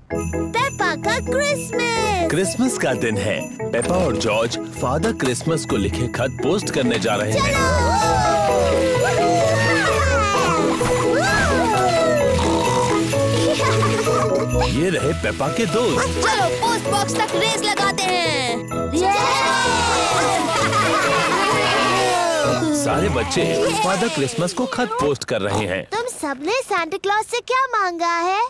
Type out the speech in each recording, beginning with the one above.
Peppa का Christmas. Christmas का दिन है। पेपा और जॉर्ज फादर क्रिसमस को लिखे खत पोस्ट करने जा रहे हैं। ये रहे पेपा के दोस्त। चलो पोस्ट बॉक्स तक रेस लगाते हैं। सारे बच्चे फादर क्रिसमस को खत पोस्ट कर रहे हैं। तुम सबने सांता क्लॉज से क्या मांगा है?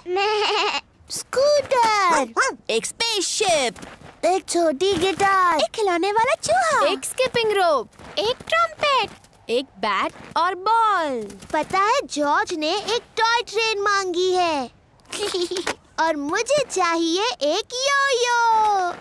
स्कूटर, एक स्पेसशिप, एक छोटी गिटार, एक खिलौने वाला चूहा, एक स्किपिंग रोप, एक ट्रम्पेट, एक बैट और बॉल। पता है जॉर्ज ने एक टॉय ट्रेन मांगी है। और मुझे चाहिए एक यो-यो।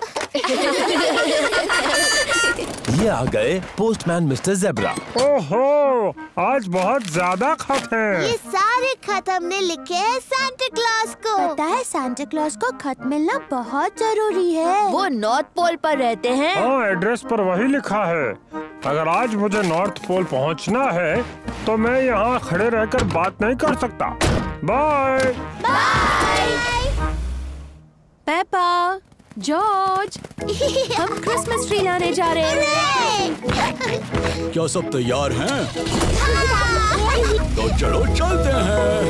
ये आ गए पोस्टमैन मिस्टर ज़ेब्रा। ओहो, आज बहुत ज्यादा खत हैं। ये सारे खत हमने लिखे हैं सांता क्लॉज को। पता है सांता क्लॉज को खत मिलना बहुत जरूरी है। वो नॉर्थ पोल पर रहते हैं। हाँ, एड्रेस पर वही लिखा है। अगर आज मुझे नॉर्थ पोल पहुंचना है तो मैं यहाँ खड़े रहकर बात नहीं कर सकता। Bye bye. पेपा, जॉर्ज, हम क्रिसमस ट्री लाने जा रहे हैं। क्या सब तैयार हैं? तो चलो चलते हैं।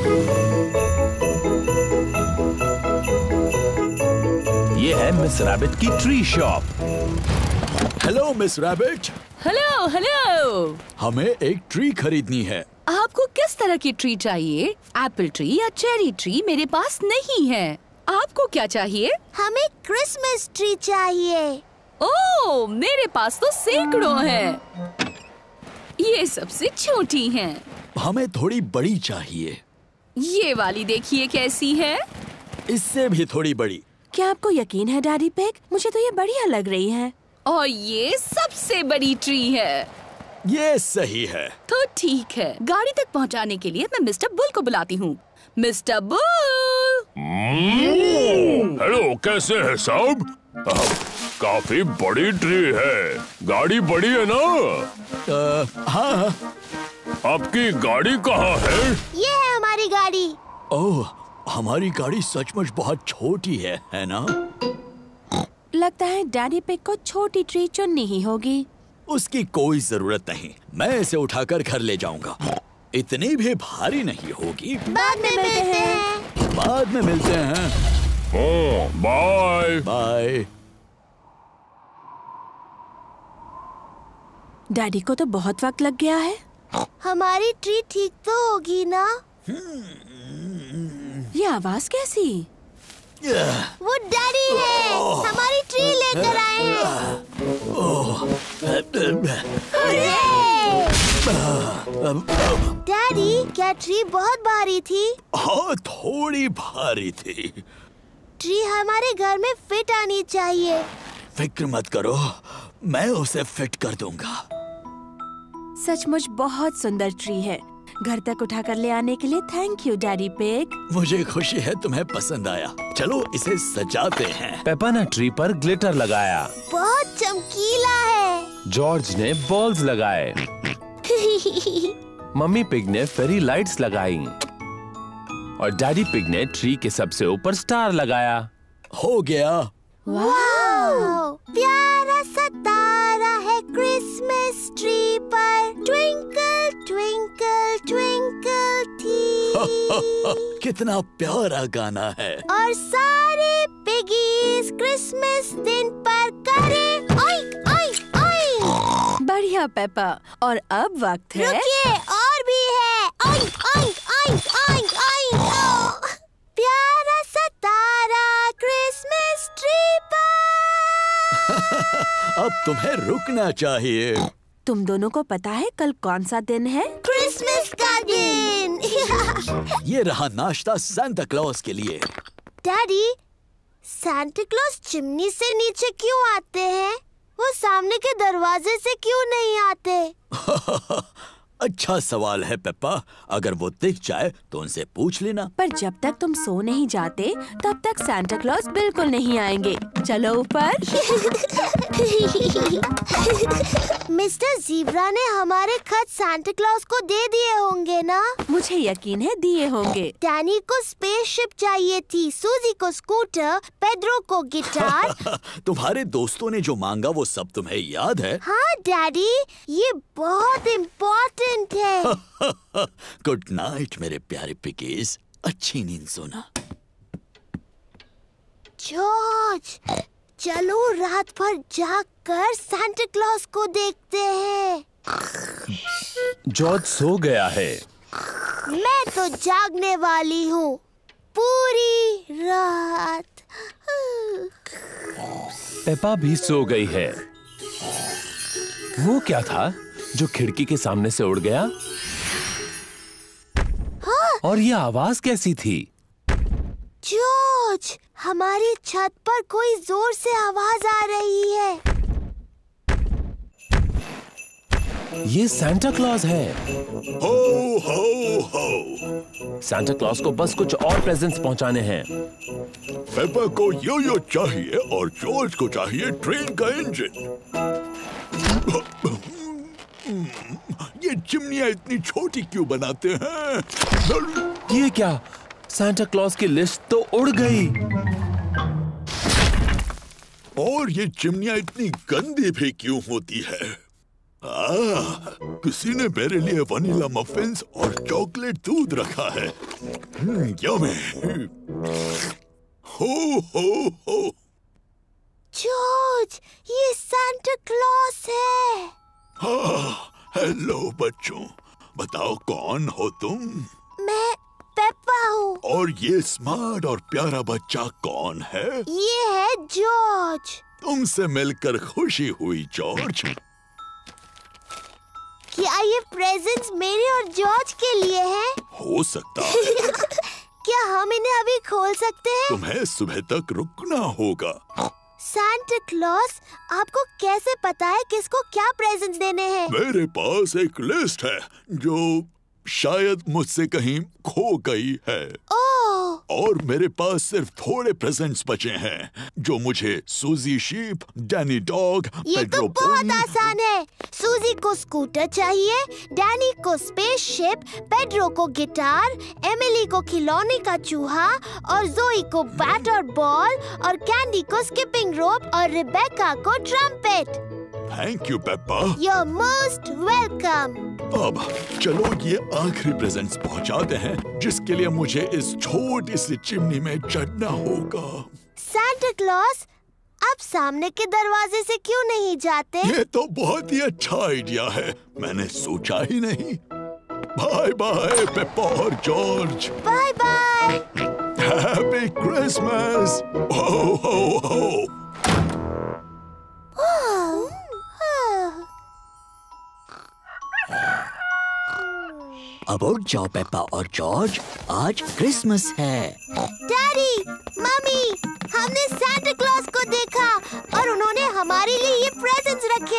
ये है मिस रैबिट की tree shop. Hello Miss Rabbit. Hello hello. हमें एक ट्री खरीदनी है। आपको किस तरह की ट्री चाहिए? एप्पल ट्री या चेरी ट्री मेरे पास नहीं है। आपको क्या चाहिए? हमें क्रिसमस ट्री चाहिए। ओह, मेरे पास तो सैकड़ों हैं। ये सबसे छोटी हैं। हमें थोड़ी बड़ी चाहिए। ये वाली देखिए कैसी है। इससे भी थोड़ी बड़ी। क्या आपको यकीन है डैडी पिग? मुझे तो ये बढ़िया लग रही है। और ये सबसे बड़ी ट्री है। ये सही है। तो ठीक है, गाड़ी तक पहुंचाने के लिए मैं मिस्टर बुल को बुलाती हूँ। Mister bull. हेलो, कैसे हैं सब? काफी बड़ी ट्री है। गाड़ी बड़ी है ना? हाँ। आपकी गाड़ी कहाँ है? ये है हमारी गाड़ी। ओह, हमारी गाड़ी सचमुच बहुत छोटी है ना? लगता है डैडी पिग को छोटी ट्री चुननी ही होगी। उसकी कोई जरूरत नहीं, मैं इसे उठाकर घर ले जाऊंगा। इतनी भी भारी नहीं होगी। बाद में मिलते हैं। बाद में मिलते हैं। ओह, बाय बाय। डैडी को तो बहुत वक्त लग गया है। हमारी ट्री ठीक तो होगी ना? ये आवाज कैसी? वो डैडी है। हमारी ट्री लेकर आए हैं। डैडी, क्या ट्री बहुत भारी थी? हाँ, थोड़ी भारी थी। ट्री हमारे घर में फिट आनी चाहिए। फिक्र मत करो, मैं उसे फिट कर दूंगा। सचमुच बहुत सुंदर ट्री है। घर तक उठाकर ले आने के लिए थैंक यू डैडी पिग। मुझे खुशी है तुम्हें पसंद आया। चलो इसे सजाते हैं। पेपा ने ट्री पर ग्लिटर लगाया। बहुत चमकीला है। जॉर्ज ने बॉल्स लगाए। मम्मी पिग ने फेरी लाइट्स लगाई। और डैडी पिग ने ट्री के सबसे ऊपर स्टार लगाया। हो गया। वाओ! प्यारा सा तारा है क्रिसमस ट्री पर। ट्विंकल ट्विंकल ट्विंकल थी। कितना प्यारा गाना है। और सारे पिगीज क्रिसमस दिन पर करें ओई ओई ओई। बढ़िया पेपा। और अब वक्त है। रुकिए, और भी है। ओई ओई ओई ओई ओई। प्यारा सा तारा क्रिसमस ट्री पर। अब तुम्हें रुकना चाहिए। तुम दोनों को पता है कल कौन सा दिन है? क्रिसमस का दिन। ये रहा नाश्ता सांता क्लॉज के लिए। डैडी, सांता क्लॉज चिमनी से नीचे क्यों आते हैं? वो सामने के दरवाजे से क्यों नहीं आते? अच्छा सवाल है पेप्पा। अगर वो दिख जाए तो उनसे पूछ लेना। पर जब तक तुम सो नहीं जाते तब तक सांता क्लॉज बिल्कुल नहीं आएंगे। चलो ऊपर। मिस्टर ज़ीब्रा ने हमारे खत सांता क्लॉज को दे दिए होंगे ना? मुझे यकीन है दिए होंगे। डैनी को स्पेसशिप चाहिए थी, सूजी को स्कूटर, पेड्रो को गिटार। तुम्हारे दोस्तों ने जो मांगा वो सब तुम्हें याद है? हाँ डैडी, ये बहुत इम्पोर्टेंट है। गुड नाइट मेरे प्यारे पिकीज, अच्छी नींद सोना। जॉर्ज, चलो रात भर जागकर सांता क्लॉज को देखते हैं। जॉर्ज सो गया है। मैं तो जागने वाली हूँ पूरी रात। पेपा भी सो गई है। वो क्या था जो खिड़की के सामने से उड़ गया? हाँ? और ये आवाज कैसी थी? जॉर्ज, हमारी छत पर कोई जोर से आवाज आ रही है। ये सांता क्लॉज है। हो हो हो। सांता क्लॉज को बस कुछ और प्रेजेंट्स पहुंचाने हैं। पेपा को यो चाहिए और जॉर्ज को चाहिए ट्रेन का इंजन। ये चिमनियां इतनी छोटी क्यों बनाते हैं? ये क्या? सांता क्लॉज की लिस्ट तो उड़ गई। और ये चिमनियां इतनी गंदी भी क्यों होती है? किसी ने मेरे लिए वनीला मफिन्स और चॉकलेट दूध रखा है। यम्मी। हो हो हो। जॉर्ज, ये सांता क्लॉज है। हेलो बच्चों, बताओ कौन हो तुम? मैं पेप्पा हूँ। और ये स्मार्ट और प्यारा बच्चा कौन है? ये है जॉर्ज। तुमसे मिलकर खुशी हुई जॉर्ज। क्या ये प्रेजेंट्स मेरे और जॉर्ज के लिए हैं? हो सकता है। क्या हम इन्हें अभी खोल सकते हैं? तुम्हें सुबह तक रुकना होगा। सांता क्लॉज, आपको कैसे पता है किसको क्या प्रेजेंट्स देने हैं? मेरे पास एक लिस्ट है जो शायद मुझसे कहीं खो गई है। ओह! और मेरे पास सिर्फ थोड़े प्रेजेंट्स बचे हैं जो मुझे सूजी शीप, डैनी डॉग, ये पेड्रो तो बहुत पोनी। आसान है। सूजी को स्कूटर चाहिए, डैनी को स्पेसशिप, पेड्रो को गिटार, एमिली को खिलौने का चूहा और जोई को बैट और बॉल और कैंडी को स्किपिंग रोप और रिबेका को trumpet. Thank you Peppa. You're most welcome. अब चलो ये आखिरी प्रेजेंट्स पहुंचाते हैं जिसके लिए मुझे इस छोटी सी चिमनी में चढ़ना होगा। सांता क्लॉज, आप सामने के दरवाजे से क्यों नहीं जाते? ये तो बहुत ही अच्छा आइडिया है, मैंने सोचा ही नहीं। बाय बाय पेप्पा और George. Bye bye. Happy Christmas. Ho ho हो। अब उठ जाओ पेप्पा और जॉर्ज, आज क्रिसमस है। डैडी, मम्मी, हमने सांता क्लॉज को देखा और उन्होंने हमारे लिए ये प्रेजेंट्स रखे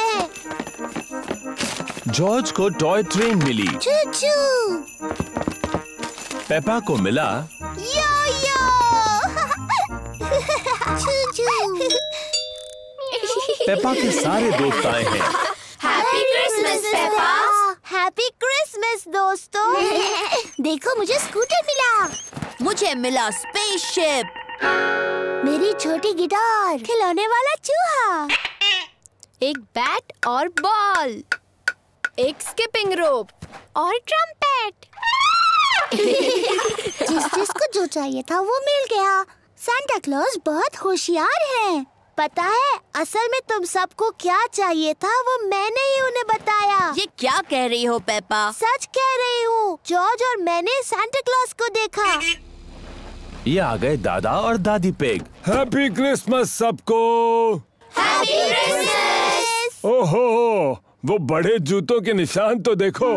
हैं। जॉर्ज को टॉय ट्रेन मिली। चू-चू। पेपा को मिला यो-यो। चू-चू। पेपा के सारे दोस्त आए हैं। Happy Christmas Peppa. Happy Christmas दोस्तों। देखो, मुझे स्कूटर मिला। मुझे मिला स्पेसशिप, मेरी छोटी गिटार, खिलौने वाला चूहा, एक बैट और बॉल, एक स्किपिंग रोप और ट्रम्पेट। जिसको जो चाहिए था वो मिल गया। सांता क्लॉज बहुत होशियार है। पता है, असल में तुम सबको क्या चाहिए था वो मैंने ही उन्हें बताया। ये क्या कह रही हो पेपा? सच कह रही हूँ। जॉर्ज और मैंने सांता क्लॉज को देखा। ये आ गए दादा और दादी पिग। हैप्पी क्रिसमस सबको। Happy Christmas. ओहो, वो बड़े जूतों के निशान तो देखो।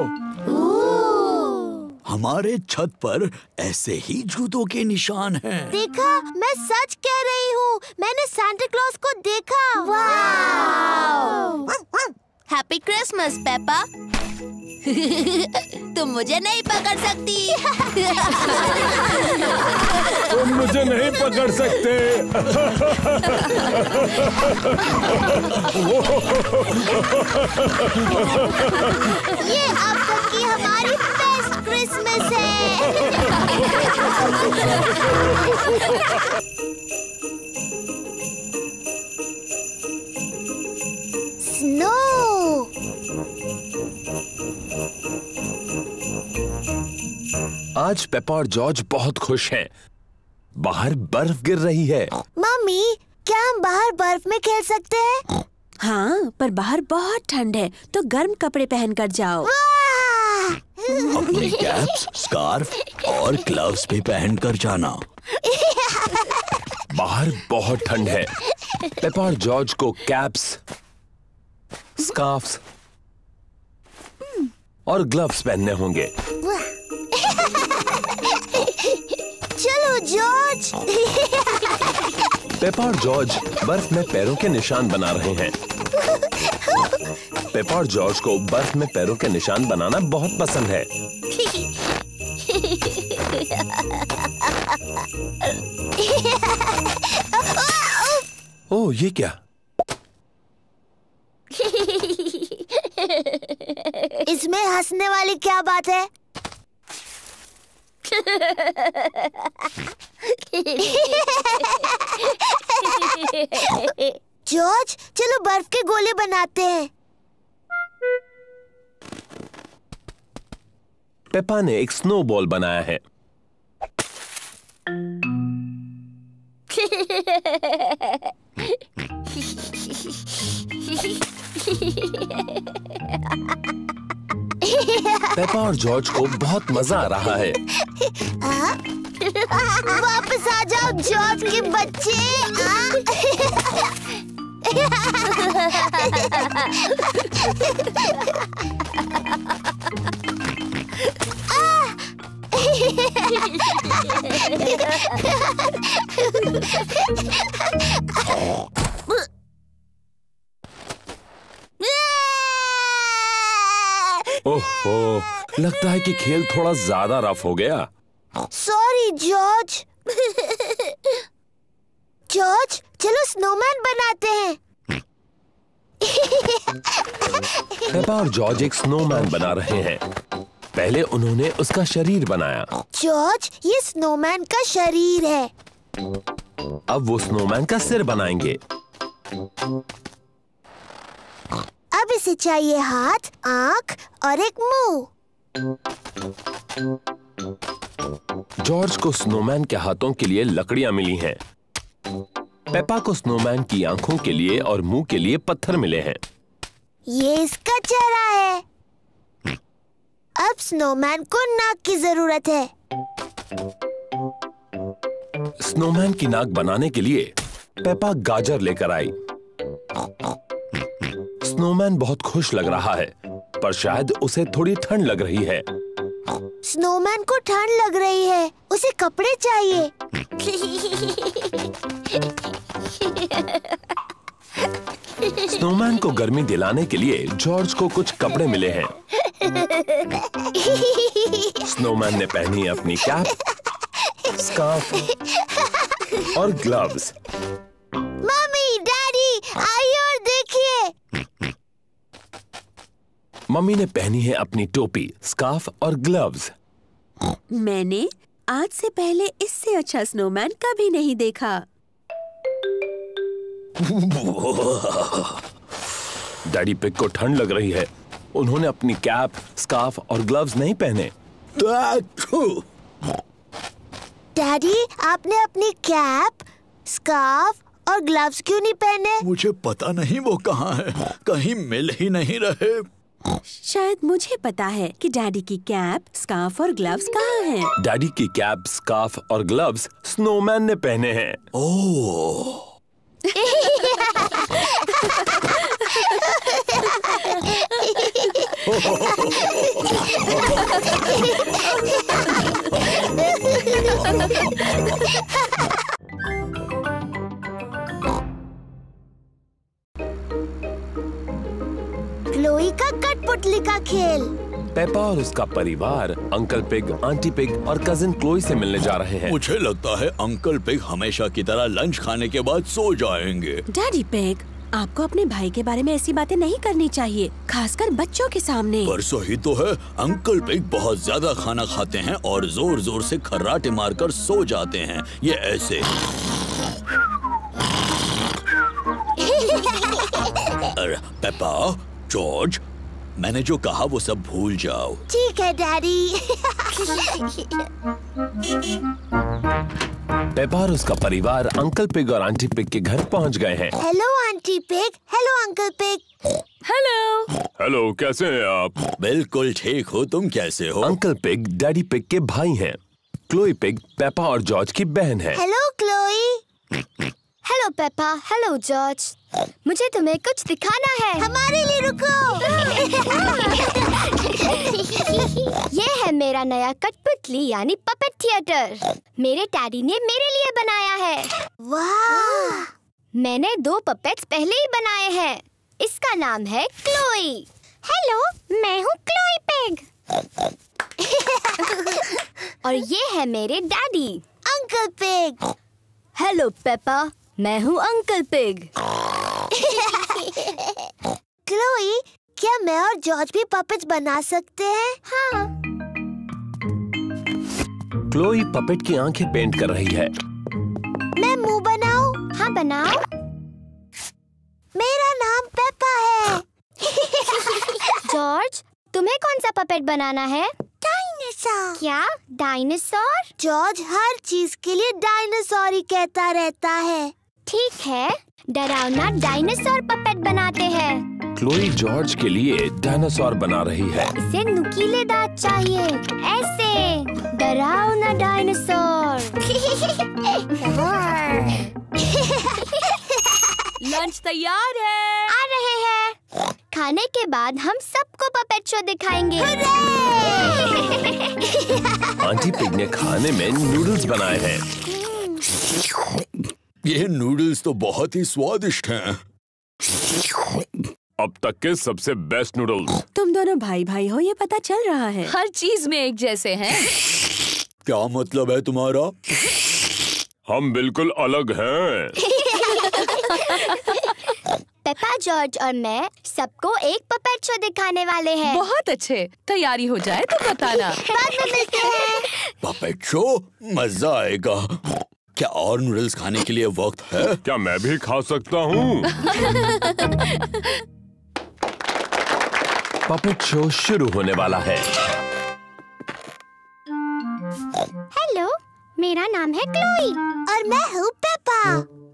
हमारे छत पर ऐसे ही जूतों के निशान हैं। देखा, मैं सच कह रही हूँ। मैंने सांता क्लॉज को देखा। वाव! Happy Christmas Peppa. तुम मुझे नहीं पकड़ सकती। तुम मुझे नहीं पकड़ सकते। ये अब तक की हमारी बेस्ट क्रिसमस है। स्नो। आज पेपा और जॉर्ज बहुत खुश हैं। बाहर बर्फ गिर रही है। मम्मी, क्या हम बाहर बर्फ में खेल सकते हैं? हाँ, पर बाहर बहुत ठंड है, तो गर्म कपड़े पहन कर जाओ। अपनी कैप्स, स्कार्फ और ग्लव्स भी पहन कर जाना। बाहर बहुत ठंड है। पेपा और जॉर्ज को कैप्स, स्कार्फ्स और ग्लव्स पहनने होंगे। चलो जॉर्ज। पेपा और जॉर्ज बर्फ में पैरों के निशान बना रहे हैं। पेपा और जॉर्ज को बर्फ में पैरों के निशान बनाना बहुत पसंद है। ओह, ये क्या? इसमें हंसने वाली क्या बात है? जॉर्ज, चलो बर्फ के गोले बनाते हैं। पेपा ने एक स्नोबॉल बनाया है। पेपा और जॉर्ज को बहुत मजा आ रहा है। वापस आ जाओ जॉर्ज के बच्चे। ओह, लगता है कि खेल थोड़ा ज्यादा रफ हो गया। Sorry George. जॉर्ज, चलो स्नोमैन बनाते हैं। पेपा और जॉर्ज एक स्नोमैन बना रहे हैं। पहले उन्होंने उसका शरीर बनाया। जॉर्ज, ये स्नोमैन का शरीर है। अब वो स्नोमैन का सिर बनाएंगे। अब इसे चाहिए हाथ, आंख और एक मुंह। जॉर्ज को स्नोमैन के हाथों के लिए लकड़ियां मिली हैं। पेपा को स्नोमैन की आंखों के लिए और मुंह के लिए पत्थर मिले हैं। ये इसका चेहरा है। अब स्नोमैन को नाक की जरूरत है। स्नोमैन की नाक बनाने के लिए पेपा गाजर लेकर आई। स्नोमैन बहुत खुश लग रहा है, पर शायद उसे थोड़ी ठंड लग रही है। स्नोमैन को ठंड लग रही है, उसे कपड़े चाहिए। स्नोमैन को गर्मी दिलाने के लिए जॉर्ज को कुछ कपड़े मिले हैं। स्नोमैन ने पहनी अपनी कैप, स्कार्फ और ग्लव्स। मम्मी, डैडी, आइए और देखिए। मम्मी ने पहनी है अपनी टोपी, स्कार्फ और ग्लव्स। मैंने आज से पहले इससे अच्छा स्नोमैन कभी नहीं देखा। डैडी पिग को ठंड लग रही है। उन्होंने अपनी कैप, स्कार्फ और ग्लव्स नहीं पहने। डैडी, आपने अपनी कैप, स्कार्फ और ग्लव्स क्यों नहीं पहने? मुझे पता नहीं वो कहाँ है, कहीं मिल ही नहीं रहे। शायद मुझे पता है कि डैडी की कैप, स्कार्फ और ग्लव्स कहाँ हैं। डैडी की कैप, स्कार्फ और ग्लव्स स्नोमैन ने पहने हैं। ओह, क्लोई का कठपुतली का खेल। पेपा और उसका परिवार अंकल पिग, आंटी पिग और कजिन क्लोई से मिलने जा रहे हैं। मुझे लगता है अंकल पिग हमेशा की तरह लंच खाने के बाद सो जाएंगे। डैडी पिग, आपको अपने भाई के बारे में ऐसी बातें नहीं करनी चाहिए, खासकर बच्चों के सामने। पर सही तो है, अंकल पिग बहुत ज्यादा खाना खाते हैं और जोर जोर से खर्राटे मारकर सो जाते हैं। ये ऐसे। अरे पेपा, जॉर्ज, मैंने जो कहा वो सब भूल जाओ। ठीक है डैडी। पेपा और उसका परिवार अंकल पिग और आंटी पिग के घर पहुंच गए हैं। Hello aunty Pig, hello uncle Pig. Hello. Hello, कैसे हैं आप? बिल्कुल ठीक हो, तुम कैसे हो? अंकल पिग डैडी पिग के भाई हैं। क्लोई पिग पेपा और जॉर्ज की बहन है। Hello Chloe. Hello Peppa, hello George. मुझे तुम्हें कुछ दिखाना है। हमारे लिए रुको। ये है मेरा नया कठपुतली यानी पपेट थिएटर। मेरे डैडी ने मेरे लिए बनाया है। वाह! मैंने 2 पपेट्स पहले ही बनाए हैं। इसका नाम है क्लोई। हेलो, मैं हूँ क्लोई पिग। और ये है मेरे daddy uncle Pig. Hello Peppa, मैं हूँ अंकल पिग। क्लोई, क्या मैं और जॉर्ज भी पपेट्स बना सकते हैं? हाँ। क्लोई पपेट की आंखें पेंट कर रही है। मैं मुंह बनाऊं? हाँ बनाओ। मेरा नाम पेपा है। जॉर्ज, तुम्हें कौन सा पपेट बनाना है? डायनासोर। क्या डायनासोर? जॉर्ज हर चीज के लिए डायनासोर ही कहता रहता है। ठीक है, डरावना डायनासोर पपेट बनाते हैं। क्लोई जॉर्ज के लिए डायनासोर बना रही है। इसे नुकीले दांत चाहिए, ऐसे डरावना डायनासोर। लंच तैयार है। आ रहे हैं। खाने के बाद हम सबको पपेट शो दिखाएंगे। आंटी पिग ने खाने में नूडल्स बनाए हैं। ये नूडल्स तो बहुत ही स्वादिष्ट हैं। अब तक के सबसे बेस्ट नूडल्स। तुम दोनों भाई भाई हो, ये पता चल रहा है। हर चीज में एक जैसे हैं। क्या मतलब है तुम्हारा? हम बिल्कुल अलग हैं। पेपा, जॉर्ज और मैं सबको एक पपेट शो दिखाने वाले हैं। बहुत अच्छे। तैयारी हो जाए तो बताना। बाद में मिलते हैं। Puppet show? मजा आएगा। क्या और नूडल्स खाने के लिए वक्त है? क्या मैं भी खा सकता हूँ? पपेट शो शुरू होने वाला है। हेलो, मेरा नाम है क्लोई। और मैं हूँ पेपा।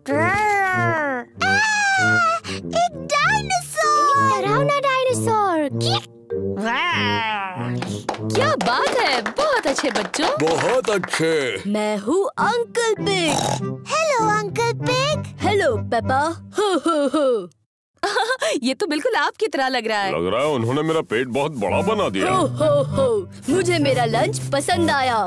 एक डायनासोर। डरावना डायनासोर। क्या बात है, बहुत अच्छे बच्चों। बहुत अच्छे। मैं हूँ uncle Pig. Hello uncle Pig. Hello Peppa. Ho ho हो। ये तो बिल्कुल आपकी तरह लग रहा है। लग रहा है उन्होंने मेरा पेट बहुत बड़ा बना दिया। हो हो हो। मुझे मेरा लंच पसंद आया।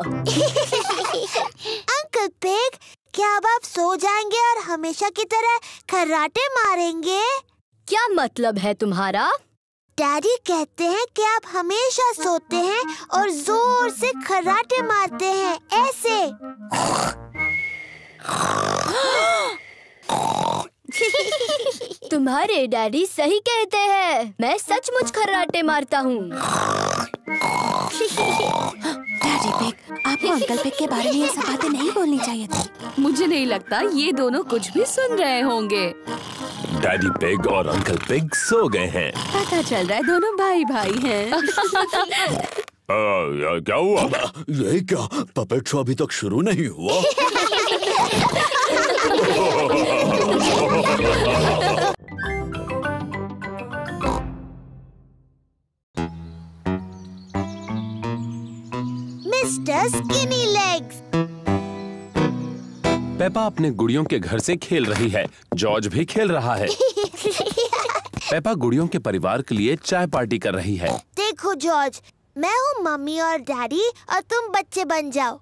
अंकल पिग, क्या अब आप सो जाएंगे और हमेशा की तरह खर्राटे मारेंगे? क्या मतलब है तुम्हारा? डैडी कहते हैं कि आप हमेशा सोते हैं और जोर से खर्राटे मारते हैं, ऐसे। तुम्हारे डैडी सही कहते हैं। मैं सचमुच खर्राटे मारता हूँ। डैडी पिग, आपको अंकल पिग के बारे में ये सब बातें नहीं बोलनी चाहिए थी। मुझे नहीं लगता ये दोनों कुछ भी सुन रहे होंगे। डैडी पिग और अंकल पिग सो गए हैं। पता चल रहा है दोनों भाई भाई हैं। क्या हुआ? ये क्या? पपेट शो अभी तक शुरू नहीं हुआ। Mister Skinny Legs. पेपा अपने गुड़ियों के घर से खेल रही है। जॉर्ज भी खेल रहा है। पेपा गुड़ियों के परिवार के लिए चाय पार्टी कर रही है। देखो जॉर्ज, मैं हूँ मम्मी और डैडी और तुम बच्चे बन जाओ।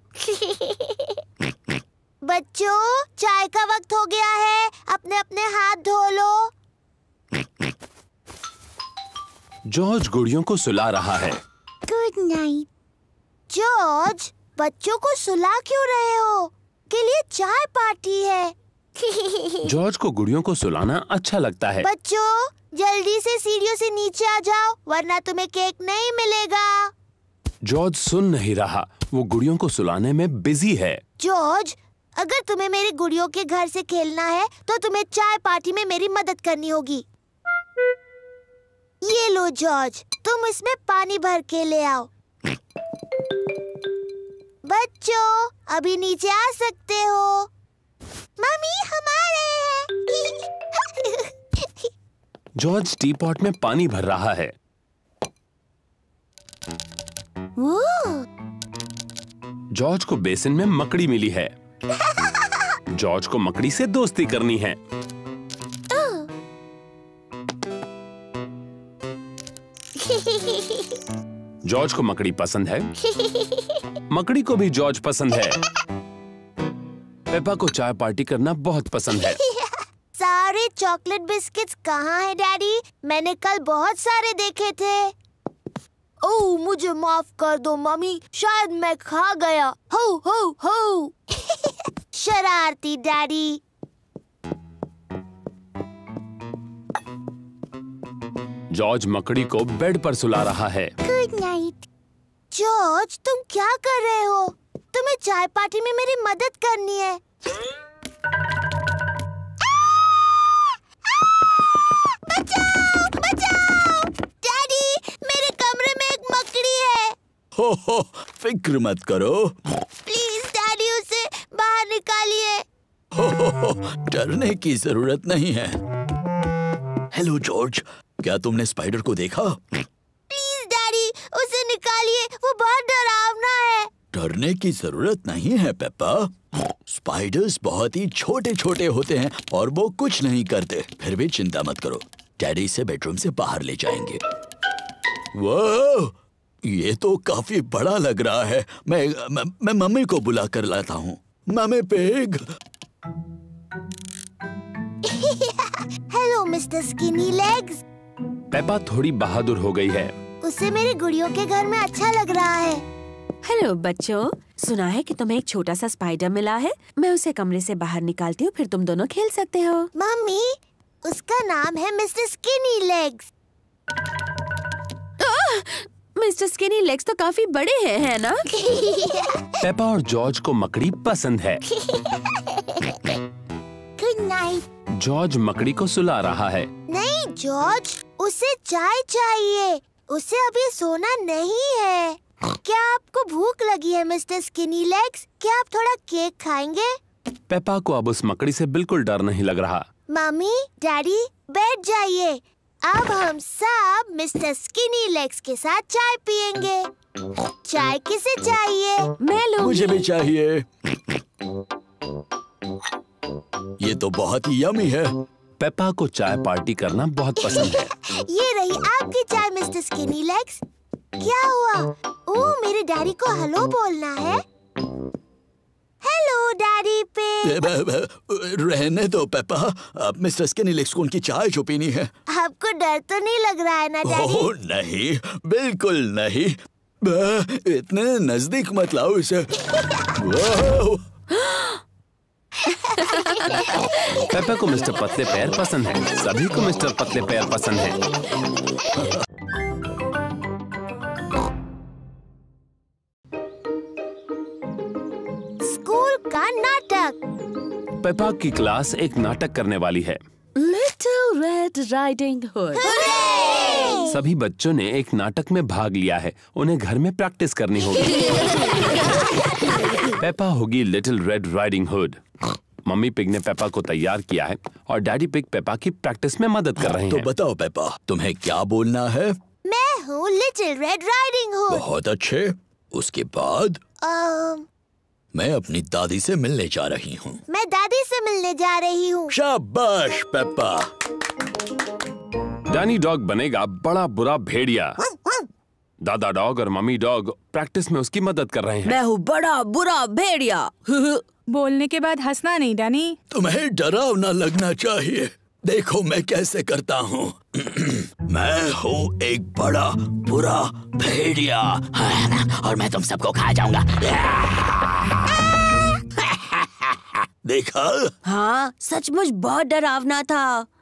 बच्चों, चाय का वक्त हो गया है, अपने अपने हाथ धो लो। जॉर्ज गुड़ियों को सुला रहा है। Good night. जॉर्ज, बच्चों को सुला क्यों रहे हो? के लिए चाय पार्टी है। जॉर्ज को गुड़ियों को सुलाना अच्छा लगता है। बच्चों, जल्दी से सीढ़ियों से नीचे आ जाओ, वरना तुम्हें केक नहीं मिलेगा। जॉर्ज सुन नहीं रहा, वो गुड़ियों को सुलाने में बिजी है। जॉर्ज, अगर तुम्हें मेरी गुड़ियों के घर से खेलना है तो तुम्हें चाय पार्टी में मेरी मदद करनी होगी। ये लो जॉर्ज, तुम इसमें पानी भर के ले आओ। बच्चों, अभी नीचे आ सकते हो। मम्मी, हम आ रहे हैं। जॉर्ज टी पॉट में पानी भर रहा है। जॉर्ज को बेसिन में मकड़ी मिली है। जॉर्ज को मकड़ी से दोस्ती करनी है। जॉर्ज को मकड़ी पसंद है। मकड़ी को भी जॉर्ज पसंद है। पेपा को चाय पार्टी करना बहुत पसंद है। सारे चॉकलेट बिस्किट्स कहाँ हैं डैडी? मैंने कल बहुत सारे देखे थे। ओह, मुझे माफ कर दो मम्मी, शायद मैं खा गया। हो हो हो। शरारती डैडी। जॉर्ज मकड़ी को बेड पर सुला रहा है। Good night. जॉर्ज, तुम क्या कर रहे हो? तुम्हें चाय पार्टी में मेरी मदद करनी है। बचाओ, बचाओ! डैडी, मेरे कमरे में एक मकड़ी है। हो, फिक्र मत करो। प्लीज डैडी, उसे बाहर निकालिए। हो, डरने की जरूरत नहीं है। हेलो जॉर्ज, क्या तुमने स्पाइडर को देखा? प्लीज डैडी, उसे निकालिए, वो बहुत डरावना है। डरने की जरूरत नहीं है पेप्पा। स्पाइडर्स बहुत ही छोटे छोटे होते हैं और वो कुछ नहीं करते। फिर भी चिंता मत करो, डैडी इसे बेडरूम से बाहर ले जाएंगे। वाह, ये तो काफी बड़ा लग रहा है। मैं मम्मी को बुला कर लाता हूँ। Mummy Pig. Hello Mister Skinny Legs. Peppa थोड़ी बहादुर हो गई है। उसे मेरी गुड़ियों के घर में अच्छा लग रहा है। हेलो बच्चों, सुना है कि तुम्हें एक छोटा सा स्पाइडर मिला है। मैं उसे कमरे से बाहर निकालती हूँ, फिर तुम दोनों खेल सकते हो। मम्मी, उसका नाम है Mister Skinny Legs. Mister Skinny Legs तो काफी बड़े हैं, है ना? पेपा और जॉर्ज को मकड़ी पसंद है। Good night. जॉर्ज मकड़ी को सुला रहा है। नहीं जॉर्ज, उसे चाय चाहिए। उसे अभी सोना नहीं है। क्या आपको भूख लगी है मिस्टर स्किनी लेग्स? क्या आप थोड़ा केक खाएंगे? पेपा को अब उस मकड़ी से बिल्कुल डर नहीं लग रहा। मम्मी, डैडी, बैठ जाइए। अब हम सब मिस्टर स्किनी लेग्स के साथ चाय पियेंगे। चाय किसे चाहिए? मैं लूंगी। मुझे भी चाहिए। ये तो बहुत ही यमी है। पेपा को चाय पार्टी करना बहुत पसंद है। ये रही आपकी चाय मिस्टर स्किनी लेग्स। क्या हुआ? ओह, मेरे डैडी को हेलो बोलना है। हेलो डैडी पे। रहने दो पेपा, अब मिस्टर स्किनी लेग्स को उनकी चाय जो पीनी है। आपको डर तो नहीं लग रहा है ना डैडी? ओह नहीं, बिल्कुल नहीं। इतने नजदीक मत लाओ इसे। पेपा को मिस्टर पतले पैर पसंद है। सभी को मिस्टर पतले पैर पसंद है। स्कूल का नाटक। पेपा की क्लास एक नाटक करने वाली है। Little Red Riding Hood. सभी बच्चों ने एक नाटक में भाग लिया है। उन्हें घर में प्रैक्टिस करनी होगी। पेपा होगी Little Red Riding Hood. Mummy Pig ने पेपा को तैयार किया है और डैडी पिग पेपा की प्रैक्टिस में मदद कर रहे हैं। तो बताओ पेपा, तुम्हें क्या बोलना है? मैं हूँ लिटिल रेड राइडिंग हुड। बहुत अच्छे। उसके बाद मैं अपनी दादी से मिलने जा रही हूँ। मैं दादी से मिलने जा रही हूँ। शाबाश पेपा। डैनी डॉग बनेगा बड़ा बुरा भेड़िया। दादा डॉग और मम्मी डॉग प्रैक्टिस में उसकी मदद कर रहे हैं। मैं हूँ बड़ा बुरा भेड़िया। बोलने के बाद हंसना नहीं डैनी। तुम्हें डरावना लगना चाहिए। देखो मैं कैसे करता हूँ। मैं हूँ एक बड़ा बुरा भेड़िया और मैं तुम सबको खा जाऊंगा। देखा? हाँ, सचमुच बहुत डरावना था।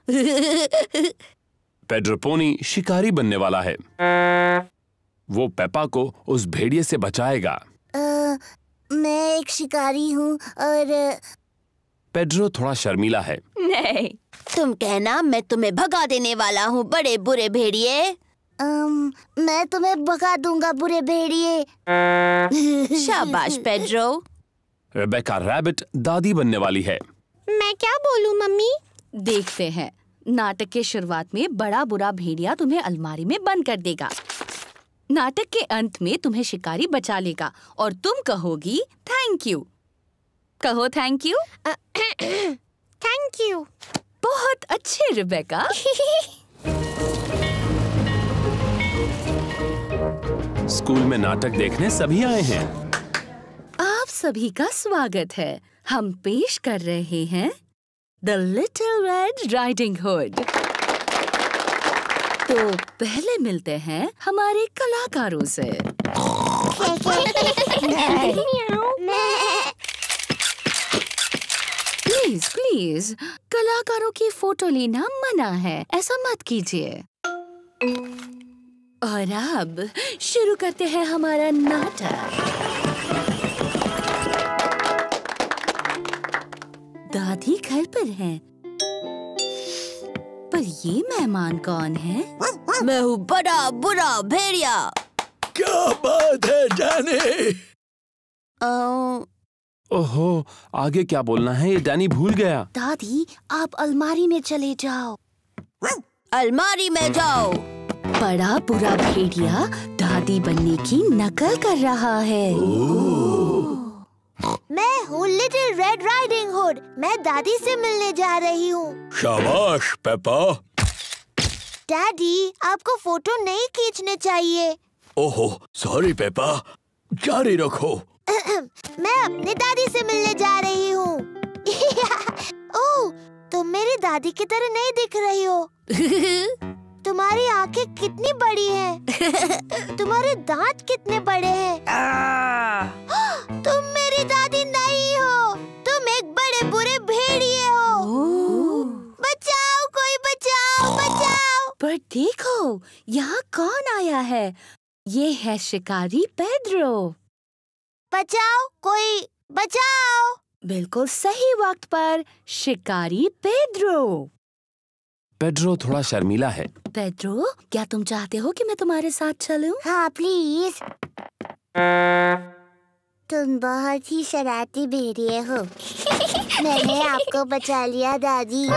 पेड्रो पोनी शिकारी बनने वाला है। वो पेपा को उस भेड़िए से बचाएगा। मैं एक शिकारी हूँ और पेड्रो थोड़ा शर्मीला है। नहीं, तुम कहना मैं तुम्हें भगा देने वाला हूँ, बड़े बुरे भेड़िए। मैं तुम्हें भगा दूंगा बुरे भेड़िए। शाबाश पेड्रो। रेबेका रैबिट दादी बनने वाली है। मैं क्या बोलूं मम्मी? देखते हैं। नाटक के शुरुआत में बड़ा बुरा भेड़िया तुम्हें अलमारी में बंद कर देगा। नाटक के अंत में तुम्हें शिकारी बचा लेगा और तुम कहोगी थैंक यू। कहो थैंक यू। Thank you. बहुत अच्छे रेबेका। स्कूल में नाटक देखने सभी आए हैं। आप सभी का स्वागत है। हम पेश कर रहे हैं the Little Red Riding Hood. तो पहले मिलते हैं हमारे कलाकारों से। प्लीज प्लीज, कलाकारों की फोटो लेना मना है, ऐसा मत कीजिए। और अब शुरू करते हैं हमारा नाटक। दादी घर पर है, पर ये मेहमान कौन है? मैं हूँ बड़ा बुरा भेड़िया। क्या बात है डैनी? ओहो, आगे क्या बोलना है ये डैनी भूल गया। दादी, आप अलमारी में चले जाओ। अलमारी में जाओ। बड़ा बुरा भेड़िया दादी बनने की नकल कर रहा है। मैं हूँ लिटिल रेड राइडिंग हुड। मैं दादी से मिलने जा रही हूँ। शाबाश पेपा। डैडी, आपको फोटो नहीं खींचने चाहिए। ओहो, सॉरी पेपा, जारी रखो। मैं अपनी दादी से मिलने जा रही हूँ। ओह, तुम मेरी दादी की तरह नहीं दिख रही हो। तुम्हारी आंखें कितनी बड़ी हैं। तुम्हारे दांत कितने बड़े हैं। तुम मेरी दादी नहीं हो, तुम एक बड़े बुरे भेड़िए हो। बचाओ, कोई बचाओ, बचाओ। पर देखो, यहाँ कौन आया है? ये है शिकारी पेड्रो। बचाओ, कोई बचाओ। बिल्कुल सही वक्त पर शिकारी पेड्रो। पेड्रो थोड़ा शर्मीला है। पेड्रो, क्या तुम चाहते हो कि मैं तुम्हारे साथ चलूं? हाँ प्लीज। तुम बहुत ही शरारती भेड़िए हो। मैंने आपको बचा लिया दादी।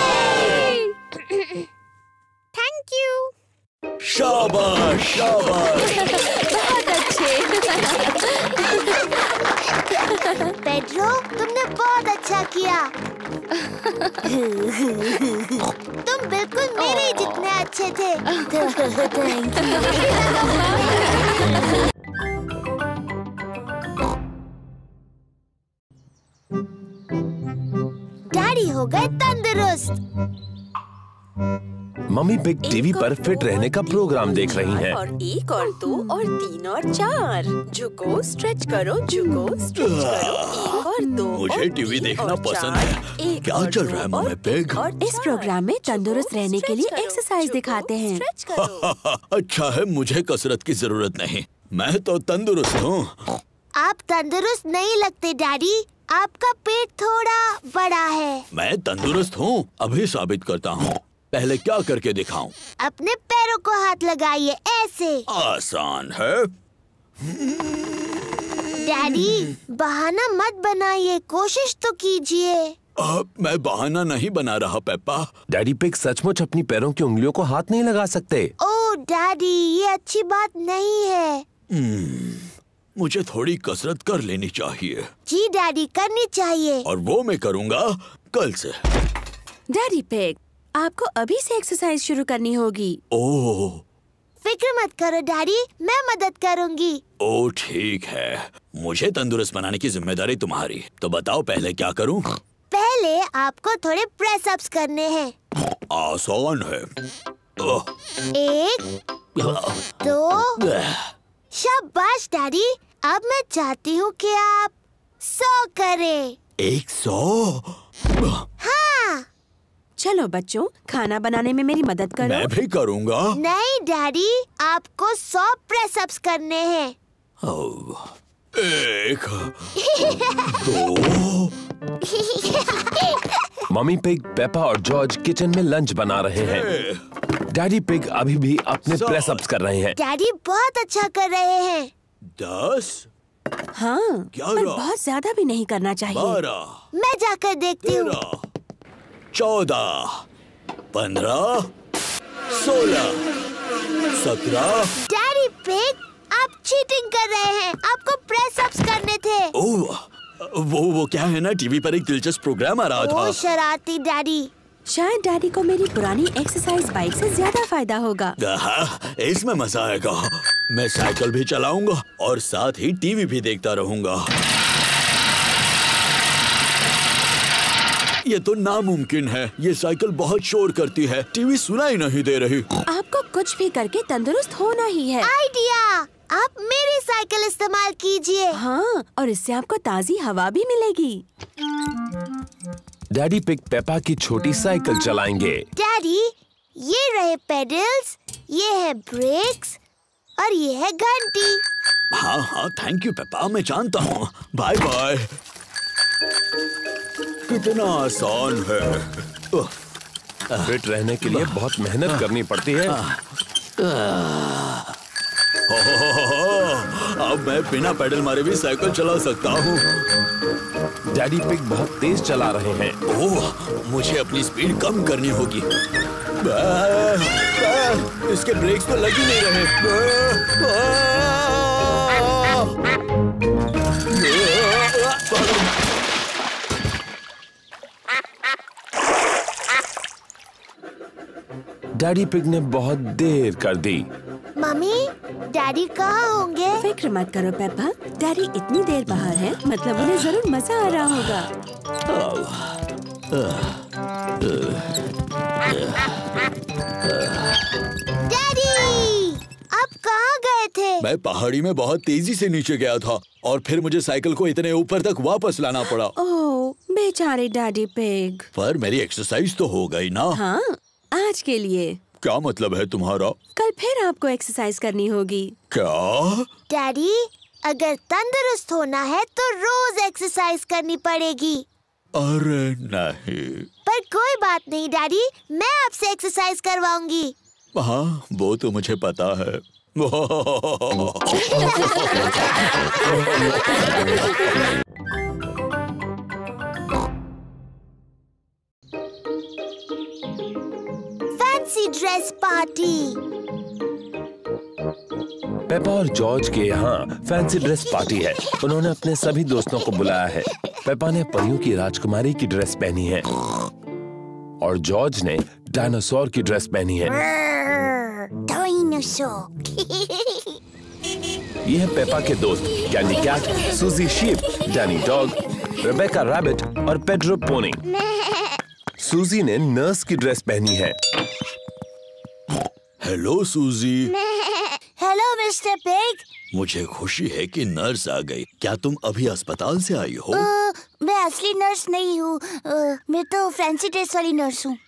Thank you. शाबाश शाबाश। बहुत अच्छे। पेड्रो, तुमने बहुत अच्छा किया। तुम बिल्कुल मेरे ही जितने अच्छे थे। Thank you. डैडी हो गए तंदुरुस्त। मम्मी पिग टीवी पर फिट रहने का प्रोग्राम देख रही हैं। और 1 और 2 और 3 और 4। झुको, स्ट्रेच करो, झुको, स्ट्रेच करो। 1 और 2। मुझे टीवी देखना पसंद है। क्या चल रहा है मम्मी पिग? इस प्रोग्राम में तंदुरुस्त रहने के लिए एक्सरसाइज दिखाते हैं। अच्छा है, मुझे कसरत की जरूरत नहीं, मैं तो तंदुरुस्त हूँ। आप तंदुरुस्त नहीं लगते डैडी, आपका पेट थोड़ा बड़ा है। मैं तंदुरुस्त हूँ, अभी साबित करता हूँ। पहले क्या करके दिखाऊं? अपने पैरों को हाथ लगाइए, ऐसे। आसान है। डैडी, बहाना मत बनाइए, कोशिश तो कीजिए। मैं बहाना नहीं बना रहा पेप्पा। डैडी पिग सचमुच अपनी पैरों की उंगलियों को हाथ नहीं लगा सकते। ओह डैडी, ये अच्छी बात नहीं है। मुझे थोड़ी कसरत कर लेनी चाहिए। जी डैडी, करनी चाहिए। और वो मैं करूँगा कल से। डैडी पिग, आपको अभी से एक्सरसाइज शुरू करनी होगी। ओह, फिक्र मत करो डैडी, मैं मदद करूंगी। ओह ठीक है, मुझे तंदुरुस्त बनाने की जिम्मेदारी तुम्हारी। तो बताओ पहले क्या करूं? पहले आपको थोड़े प्रेस अप्स करने हैं। आसान है। 1 2 शाबाश डैडी। अब मैं चाहती हूँ कि आप 100 करें। 100? हाँ। चलो बच्चों, खाना बनाने में मेरी मदद करो। मैं भी करूँगा। नहीं डैडी, आपको 100 प्रेस अप्स करने हैं। 1 2 मम्मी पिग, पेपा और जॉर्ज किचन में लंच बना रहे हैं। डैडी पिग अभी भी अपने प्रेस अप्स कर रहे हैं। डैडी बहुत अच्छा कर रहे हैं। 10 हाँ, 11 पर बहुत ज्यादा भी नहीं करना चाहिए। 12 मैं जाकर देखती हूँ। 13 14 15 16 17। डैडी पिग, आप चीटिंग कर रहे हैं। आपको प्रेस अप्स करने थे। ओह, वो क्या है ना, टीवी पर एक दिलचस्प प्रोग्राम आ रहा था। ओ शरारती डैडी। शायद डैडी को मेरी पुरानी एक्सरसाइज बाइक से ज्यादा फायदा होगा। इसमें मजा आएगा। मैं साइकिल भी चलाऊंगा और साथ ही टीवी भी देखता रहूंगा। ये तो नामुमकिन है। ये साइकिल बहुत शोर करती है, टीवी सुनाई नहीं दे रही। आपको कुछ भी करके तंदुरुस्त होना ही है। आइडिया, आप मेरी साइकिल इस्तेमाल कीजिए। हाँ, और इससे आपको ताजी हवा भी मिलेगी। डैडी पिग पेपा की छोटी साइकिल चलाएंगे। डैडी, ये रहे पेडल्स, ये है ब्रेक्स और ये है घंटी। हाँ, थैंक यू पेपा, मैं जानता हूँ। Bye bye. कितना आसान है। फिट रहने के लिए बहुत मेहनत करनी पड़ती है। अब मैं बिना पैडल मारे भी साइकिल चला सकता हूँ। डैडी पिग बहुत तेज चला रहे हैं। ओह, मुझे अपनी स्पीड कम करनी होगी। इसके ब्रेक्स तो लग ही नहीं रहे। डैडी पिग ने बहुत देर कर दी। मम्मी, डैडी कहाँ होंगे? फिक्र मत करो पेपा, डैडी इतनी देर बाहर है, मतलब उन्हें जरूर मजा आ रहा होगा। डैडी, आप कहाँ गए थे? मैं पहाड़ी में बहुत तेजी से नीचे गया था और फिर मुझे साइकिल को इतने ऊपर तक वापस लाना पड़ा। ओह, बेचारे डैडी पिग। पर मेरी एक्सरसाइज तो हो गई ना। हाँ, आज के लिए। क्या मतलब है तुम्हारा? कल फिर आपको एक्सरसाइज करनी होगी। क्या? डैडी, अगर तंदुरुस्त होना है तो रोज एक्सरसाइज करनी पड़ेगी। अरे नहीं। पर कोई बात नहीं डैडी, मैं आपसे एक्सरसाइज करवाऊंगी। हाँ, वो तो मुझे पता है। Fancy dress party. पेपा और जॉर्ज के यहाँ फैंसी ड्रेस पार्टी है। उन्होंने अपने सभी दोस्तों को बुलाया है। पेपा ने परियों की राजकुमारी की ड्रेस पहनी है और जॉर्ज ने डायनासोर की ड्रेस पहनी है। डायनासोर। ये है पेपा के दोस्त Candy Cat, Suzy Sheep, Danny Dog, Rebecca Rabbit और पेड्रो पोनी। सूजी ने नर्स की ड्रेस पहनी है। Hello Suzy. Hello Mister Pig. मुझे खुशी है कि नर्स आ गई। क्या तुम अभी अस्पताल से आई हो? मैं असली नर्स नहीं हूँ, मैं तो फैंसी ड्रेस वाली नर्स हूँ।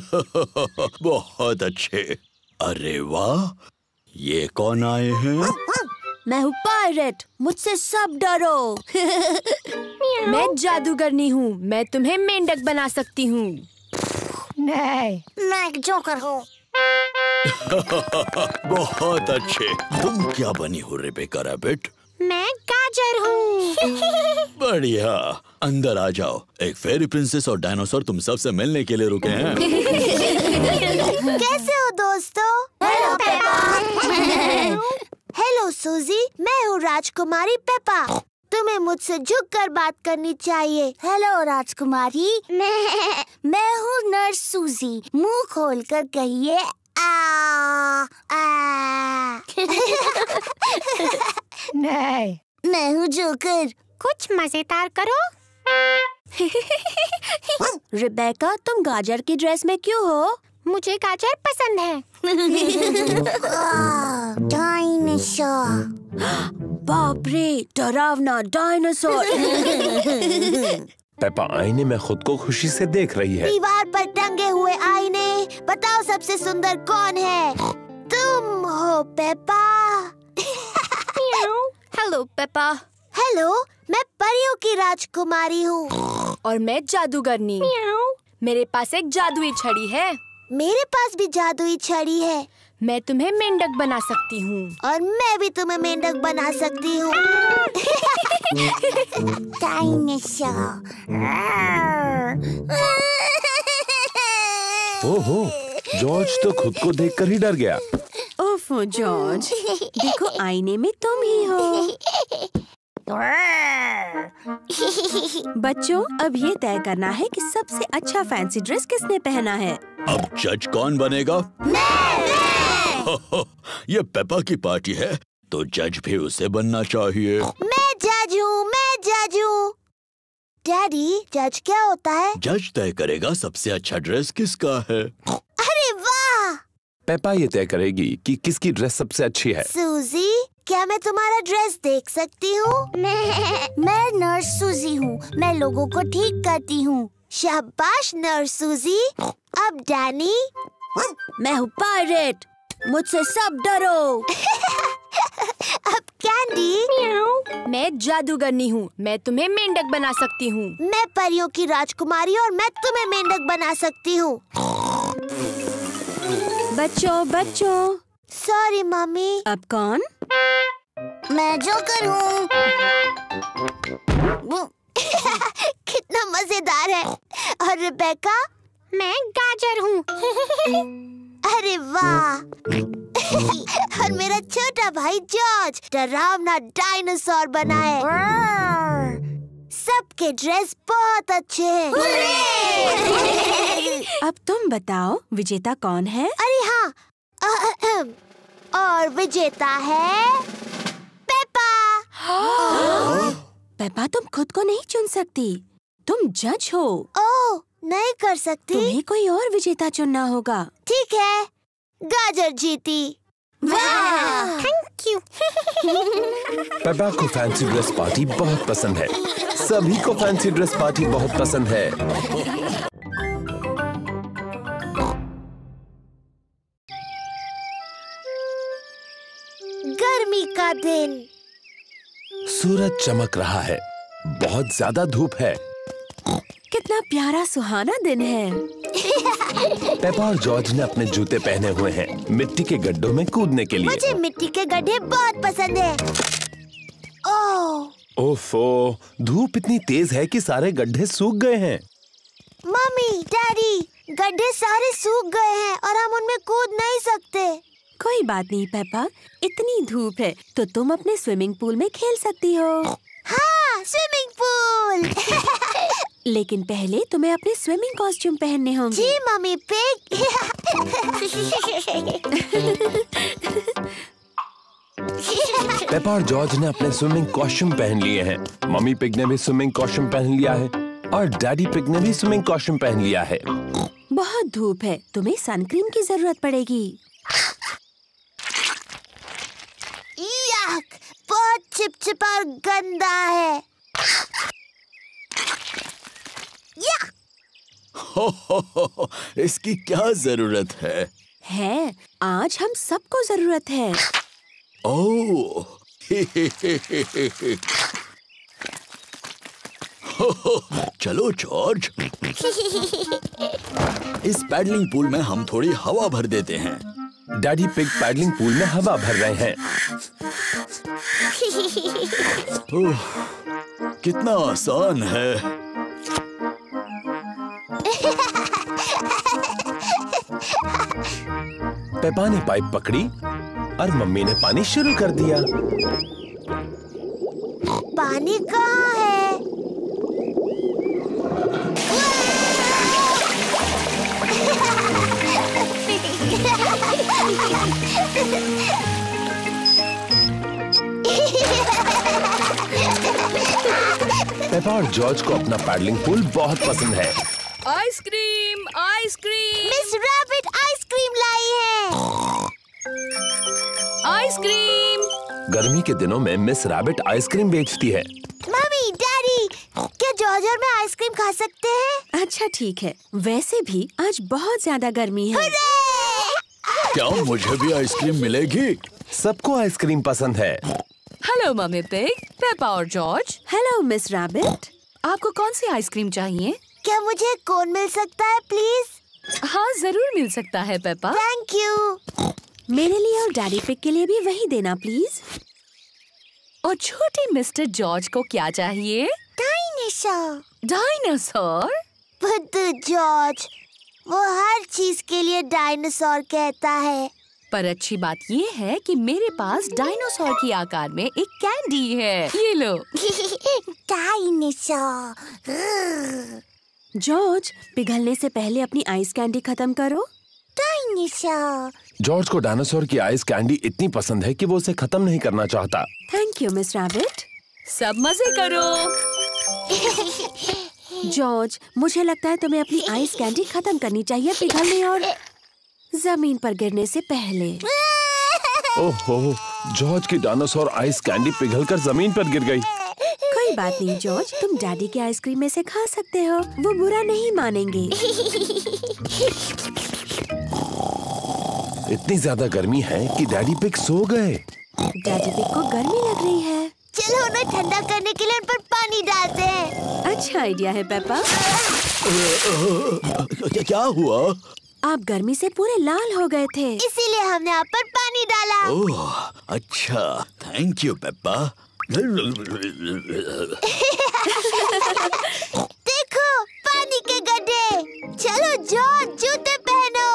बहुत अच्छे। अरे वाह, ये कौन आए हैं? मैं हूँ पायरेट, मुझसे सब डरो। मैं जादूगरनी हूँ, मैं तुम्हें मेंढक बना सकती हूँ। नहीं, मैं एक जोकर हूँ। बहुत अच्छे। तुम क्या बनी हो रेबेका रैबिट? मैं गाजर हूँ। बढ़िया, अंदर आ जाओ। एक फेरी प्रिंसेस और डायनासोर तुम सबसे मिलने के लिए रुके हैं। कैसे हो दोस्तों? Hello Peppa. हेलो सूजी, मैं हूँ राजकुमारी पेपा। तुम्हें मुझसे झुककर बात करनी चाहिए। हेलो राजकुमारी। मैं हूँ नर्स सूजी। मुंह खोलकर कहिए आ। नहीं, मैं हूँ जोकर। कुछ मजेदार करो। रिबेका, तुम गाजर की ड्रेस में क्यों हो? मुझे गाजर पसंद है। डायनासोर। बाप रे, डरावना डायनासोर। पेपा आईने में खुद को खुशी से देख रही है। दीवार पर टंगे हुए आईने, बताओ सबसे सुंदर कौन है? तुम हो पेपा। Hello Peppa. हेलो, मैं परियों की राजकुमारी हूँ। और मैं जादूगरनी। मेरे पास एक जादुई छड़ी है। मेरे पास भी जादुई छड़ी है। मैं तुम्हें मेंढक बना सकती हूँ। और मैं भी तुम्हें मेंढक बना सकती हूँ। डायनासोर। ओहो, जॉर्ज तो खुद को देखकर ही डर गया। ओफो जॉर्ज, देखो आईने में तुम ही हो। बच्चों, अब ये तय करना है कि सबसे अच्छा फैंसी ड्रेस किसने पहना है। अब जज कौन बनेगा? ये पेपा की पार्टी है, तो जज भी उसे बनना चाहिए। मैं जज हूँ, मैं जज हूँ। डैडी, जज क्या होता है? जज तय करेगा सबसे अच्छा ड्रेस किसका है। अरे वाह! पेपा ये तय करेगी कि किसकी ड्रेस सबसे अच्छी है। सूजी, क्या मैं तुम्हारा ड्रेस देख सकती हूँ? मैं नर्स सूजी हूँ। मैं लोगों को ठीक करती हूँ। शाबाश नर्स सूजी। अब डैनी। मैं हूँ पायरेट, मुझसे सब डरो। अब कैंडी। मैं जादूगरनी हूँ, मैं तुम्हें मेंढक बना सकती हूँ। मैं परियों की राजकुमारी और मैं तुम्हें मेंढक बना सकती हूँ। बच्चों, सॉरी मम्मी। अब कौन? मैं जोकर हूँ। कितना मजेदार है। और रिबेका? मैं गाजर हूँ। अरे वाह! और मेरा छोटा भाई जॉर्ज डरावना डायनासोर बना है। सबके ड्रेस बहुत अच्छे हैं। अब तुम बताओ, विजेता कौन है? अरे हाँ, और विजेता है पेपा। पेपा, तुम खुद को नहीं चुन सकती, तुम जज हो। ओह, नहीं कर सकती? तुम्हें कोई और विजेता चुनना होगा। ठीक है, गाजर जीती। वाह! Thank you. पेपा को फैंसी ड्रेस पार्टी बहुत पसंद है। सभी को फैंसी ड्रेस पार्टी बहुत पसंद है। गर्मी का दिन। सूरज चमक रहा है, बहुत ज्यादा धूप है। कितना प्यारा सुहाना दिन है। पेपा और जॉर्ज ने अपने जूते पहने हुए हैं मिट्टी के गड्ढों में कूदने के लिए। मुझे मिट्टी के गड्ढे बहुत पसंद है। ओह, ओफो, धूप इतनी तेज है कि सारे गड्ढे सूख गए हैं। मम्मी, डैडी, गड्ढे सारे सूख गए हैं और हम उनमें कूद नहीं सकते। कोई बात नहीं पेपा, इतनी धूप है तो तुम अपने स्विमिंग पूल में खेल सकती हो। हाँ, स्विमिंग पूल। लेकिन पहले तुम्हें अपने स्विमिंग कॉस्ट्यूम पहनने होंगे। जी मम्मी पिग। पेपा और जॉर्ज ने अपने स्विमिंग कॉस्ट्यूम पहन लिए हैं। मम्मी पिग ने भी स्विमिंग कॉस्ट्यूम पहन लिया है और डैडी पिग ने भी स्विमिंग कॉस्ट्यूम पहन लिया है। बहुत धूप है, तुम्हें सनक्रीम की जरूरत पड़ेगी। याक, बहुत चिपचिपा और गंदा है। हो, इसकी क्या जरूरत है? आज हम सबको जरूरत है। ओह, चलो जॉर्ज, इस पैडलिंग पूल में हम थोड़ी हवा भर देते हैं। डैडी पिग पैडलिंग पूल में हवा भर रहे हैं। ओह, कितना आसान है। पेपा ने पाइप पकड़ी और मम्मी ने पानी शुरू कर दिया। पानी कहाँ है? पेपा और जॉर्ज को अपना पैडलिंग पूल बहुत पसंद है। Ice cream, ice cream, Miss Rabbit ice cream लाई है। आइसक्रीम। गर्मी के दिनों में मिस रैबिट आइसक्रीम बेचती है। मम्मी, डैडी, क्या जॉर्ज और मैं आइसक्रीम खा सकते हैं? अच्छा ठीक है, वैसे भी आज बहुत ज्यादा गर्मी है। क्या मुझे भी आइसक्रीम मिलेगी? सबको आइसक्रीम पसंद है। हेलो मम्मी पिग, पेपा और जॉर्ज। Hello Miss Rabbit. आपको कौन सी आइसक्रीम चाहिए? क्या मुझे कोन मिल सकता है प्लीज? हाँ, जरूर मिल सकता है पेपा। Thank you. मेरे लिए और डैडी पिग के लिए भी वही देना प्लीज। और छोटे मिस्टर जॉर्ज को क्या चाहिए? डायनासोर। डायनासोर? बुद्धू जॉर्ज, वो हर चीज के लिए डायनासोर कहता है। पर अच्छी बात ये है कि मेरे पास डायनासोर की आकार में एक कैंडी है। ये लो। डायनासोर। जॉर्ज, पिघलने से पहले अपनी आइस कैंडी खत्म करो। डायनासोर। जॉर्ज को डायनासोर की आइस कैंडी इतनी पसंद है कि वो उसे खत्म नहीं करना चाहता। Thank you Miss Rabbit. सब मजे करो। जॉर्ज, मुझे लगता है तुम्हें अपनी आइस कैंडी खत्म करनी चाहिए पिघलने और जमीन पर गिरने से पहले। ओहो, जॉर्ज की डायनासोर आइस कैंडी पिघलकर जमीन पर गिर गई। कोई बात नहीं जॉर्ज, तुम डैडी के आइसक्रीम में से खा सकते हो, वो बुरा नहीं मानेंगे। इतनी ज्यादा गर्मी है कि डैडी पिग सो गए। डैडी पिग को गर्मी लग रही है। चलो उन्हें ठंडा करने के लिए उन पर पानी डालते हैं। अच्छा आइडिया है पेपा। क्या हुआ? आप गर्मी से पूरे लाल हो गए थे। इसीलिए हमने आप पर पानी डाला। ओह, अच्छा, थैंक यू पेप्पा। देखो, पानी के गड्ढे। चलो जॉर्ज, जूते पहनो।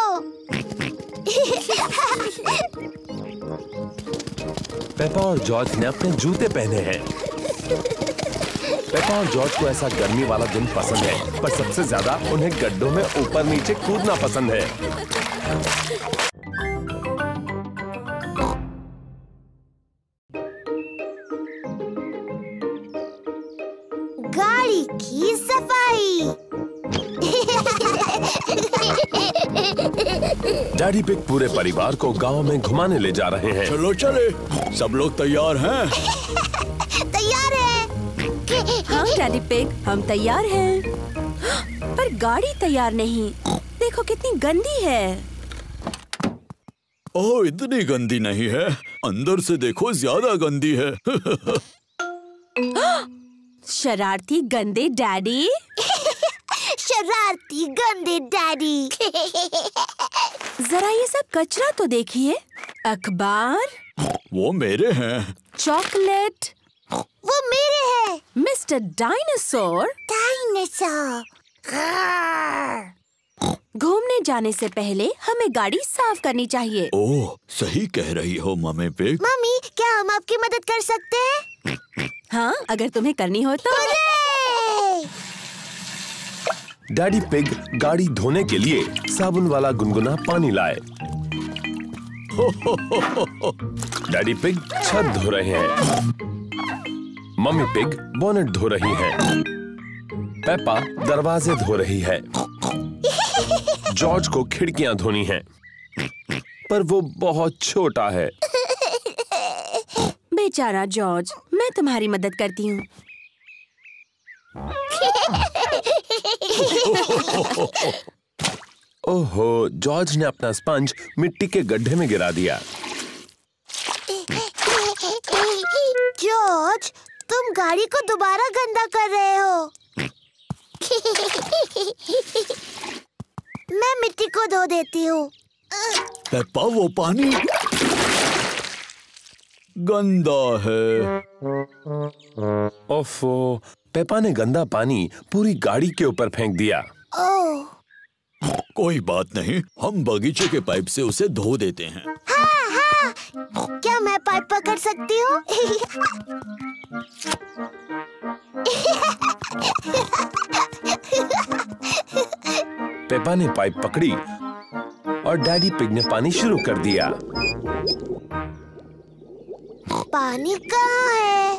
पेपा और जॉर्ज ने अपने जूते पहने हैं। पेपा और जॉर्ज को ऐसा गर्मी वाला दिन पसंद है, पर सबसे ज्यादा उन्हें गड्ढों में ऊपर नीचे कूदना पसंद है। गाड़ी की सफाई। डैडी पिग पूरे परिवार को गांव में घुमाने ले जा रहे हैं। चलो चले, सब लोग तैयार हैं? तैयार है। हाँ डैडी पिग, हम तैयार हैं। पर गाड़ी तैयार नहीं। देखो कितनी गंदी है। ओह, इतनी गंदी नहीं है, अंदर से देखो ज्यादा गंदी है। शरारती गंदे डैडी। शरारती गंदे डैडी। जरा ये सब कचरा तो देखिए। अखबार, वो मेरे हैं। चॉकलेट, वो मेरे हैं। Mister Dinosaur. डायनासोर। घूमने जाने से पहले हमें गाड़ी साफ करनी चाहिए। ओह, सही कह रही हो मम्मी पिग। मम्मी, क्या हम आपकी मदद कर सकते हैं? हाँ, अगर तुम्हें करनी हो तो। डैडी पिग गाड़ी धोने के लिए साबुन वाला गुनगुना पानी लाए। डैडी पिग छत धो रहे हैं। मम्मी पिग बोनेट धो रही है। पेपा दरवाजे धो रही है। जॉर्ज को खिड़कियां धोनी हैं, पर वो बहुत छोटा है। बेचारा जॉर्ज, मैं तुम्हारी मदद करती हूँ। ओहो, जॉर्ज ने अपना स्पंज मिट्टी के गड्ढे में गिरा दिया। जॉर्ज, तुम गाड़ी को दोबारा गंदा कर रहे हो। मैं मिट्टी को धो देती हूँ। पेप्पा, वो पानी गंदा है। ओफो, पेपा ने गंदा पानी पूरी गाड़ी के ऊपर फेंक दिया। ओह, कोई बात नहीं, हम बगीचे के पाइप से उसे धो देते हैं। हाँ हाँ, क्या मैं पाइप पकड़ सकती हूँ? पेपा ने पाइप पकड़ी और डैडी पिग ने पानी शुरू कर दिया। पानी कहाँ है?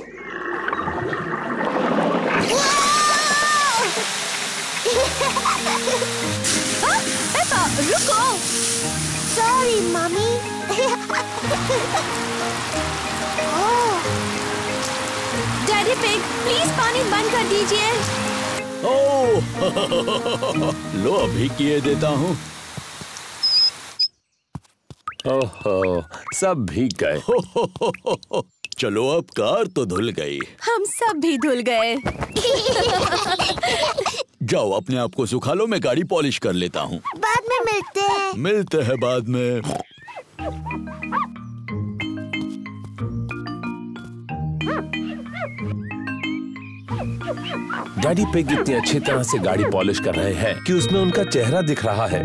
Sorry mummy. Daddy Pig, please पानी बंद कर दीजिए। ओह लो अभी किए देता हूँ। ओहो, सब भीग गए। चलो अब कार तो धुल गई। हम सब भी धुल गए। जाओ अपने आप को सुखा लो, मैं गाड़ी पॉलिश कर लेता हूँ। बाद में मिलते हैं। मिलते हैं बाद में। डैडी पिग इतनी अच्छी तरह से गाड़ी पॉलिश कर रहे हैं कि उसमें उनका चेहरा दिख रहा है।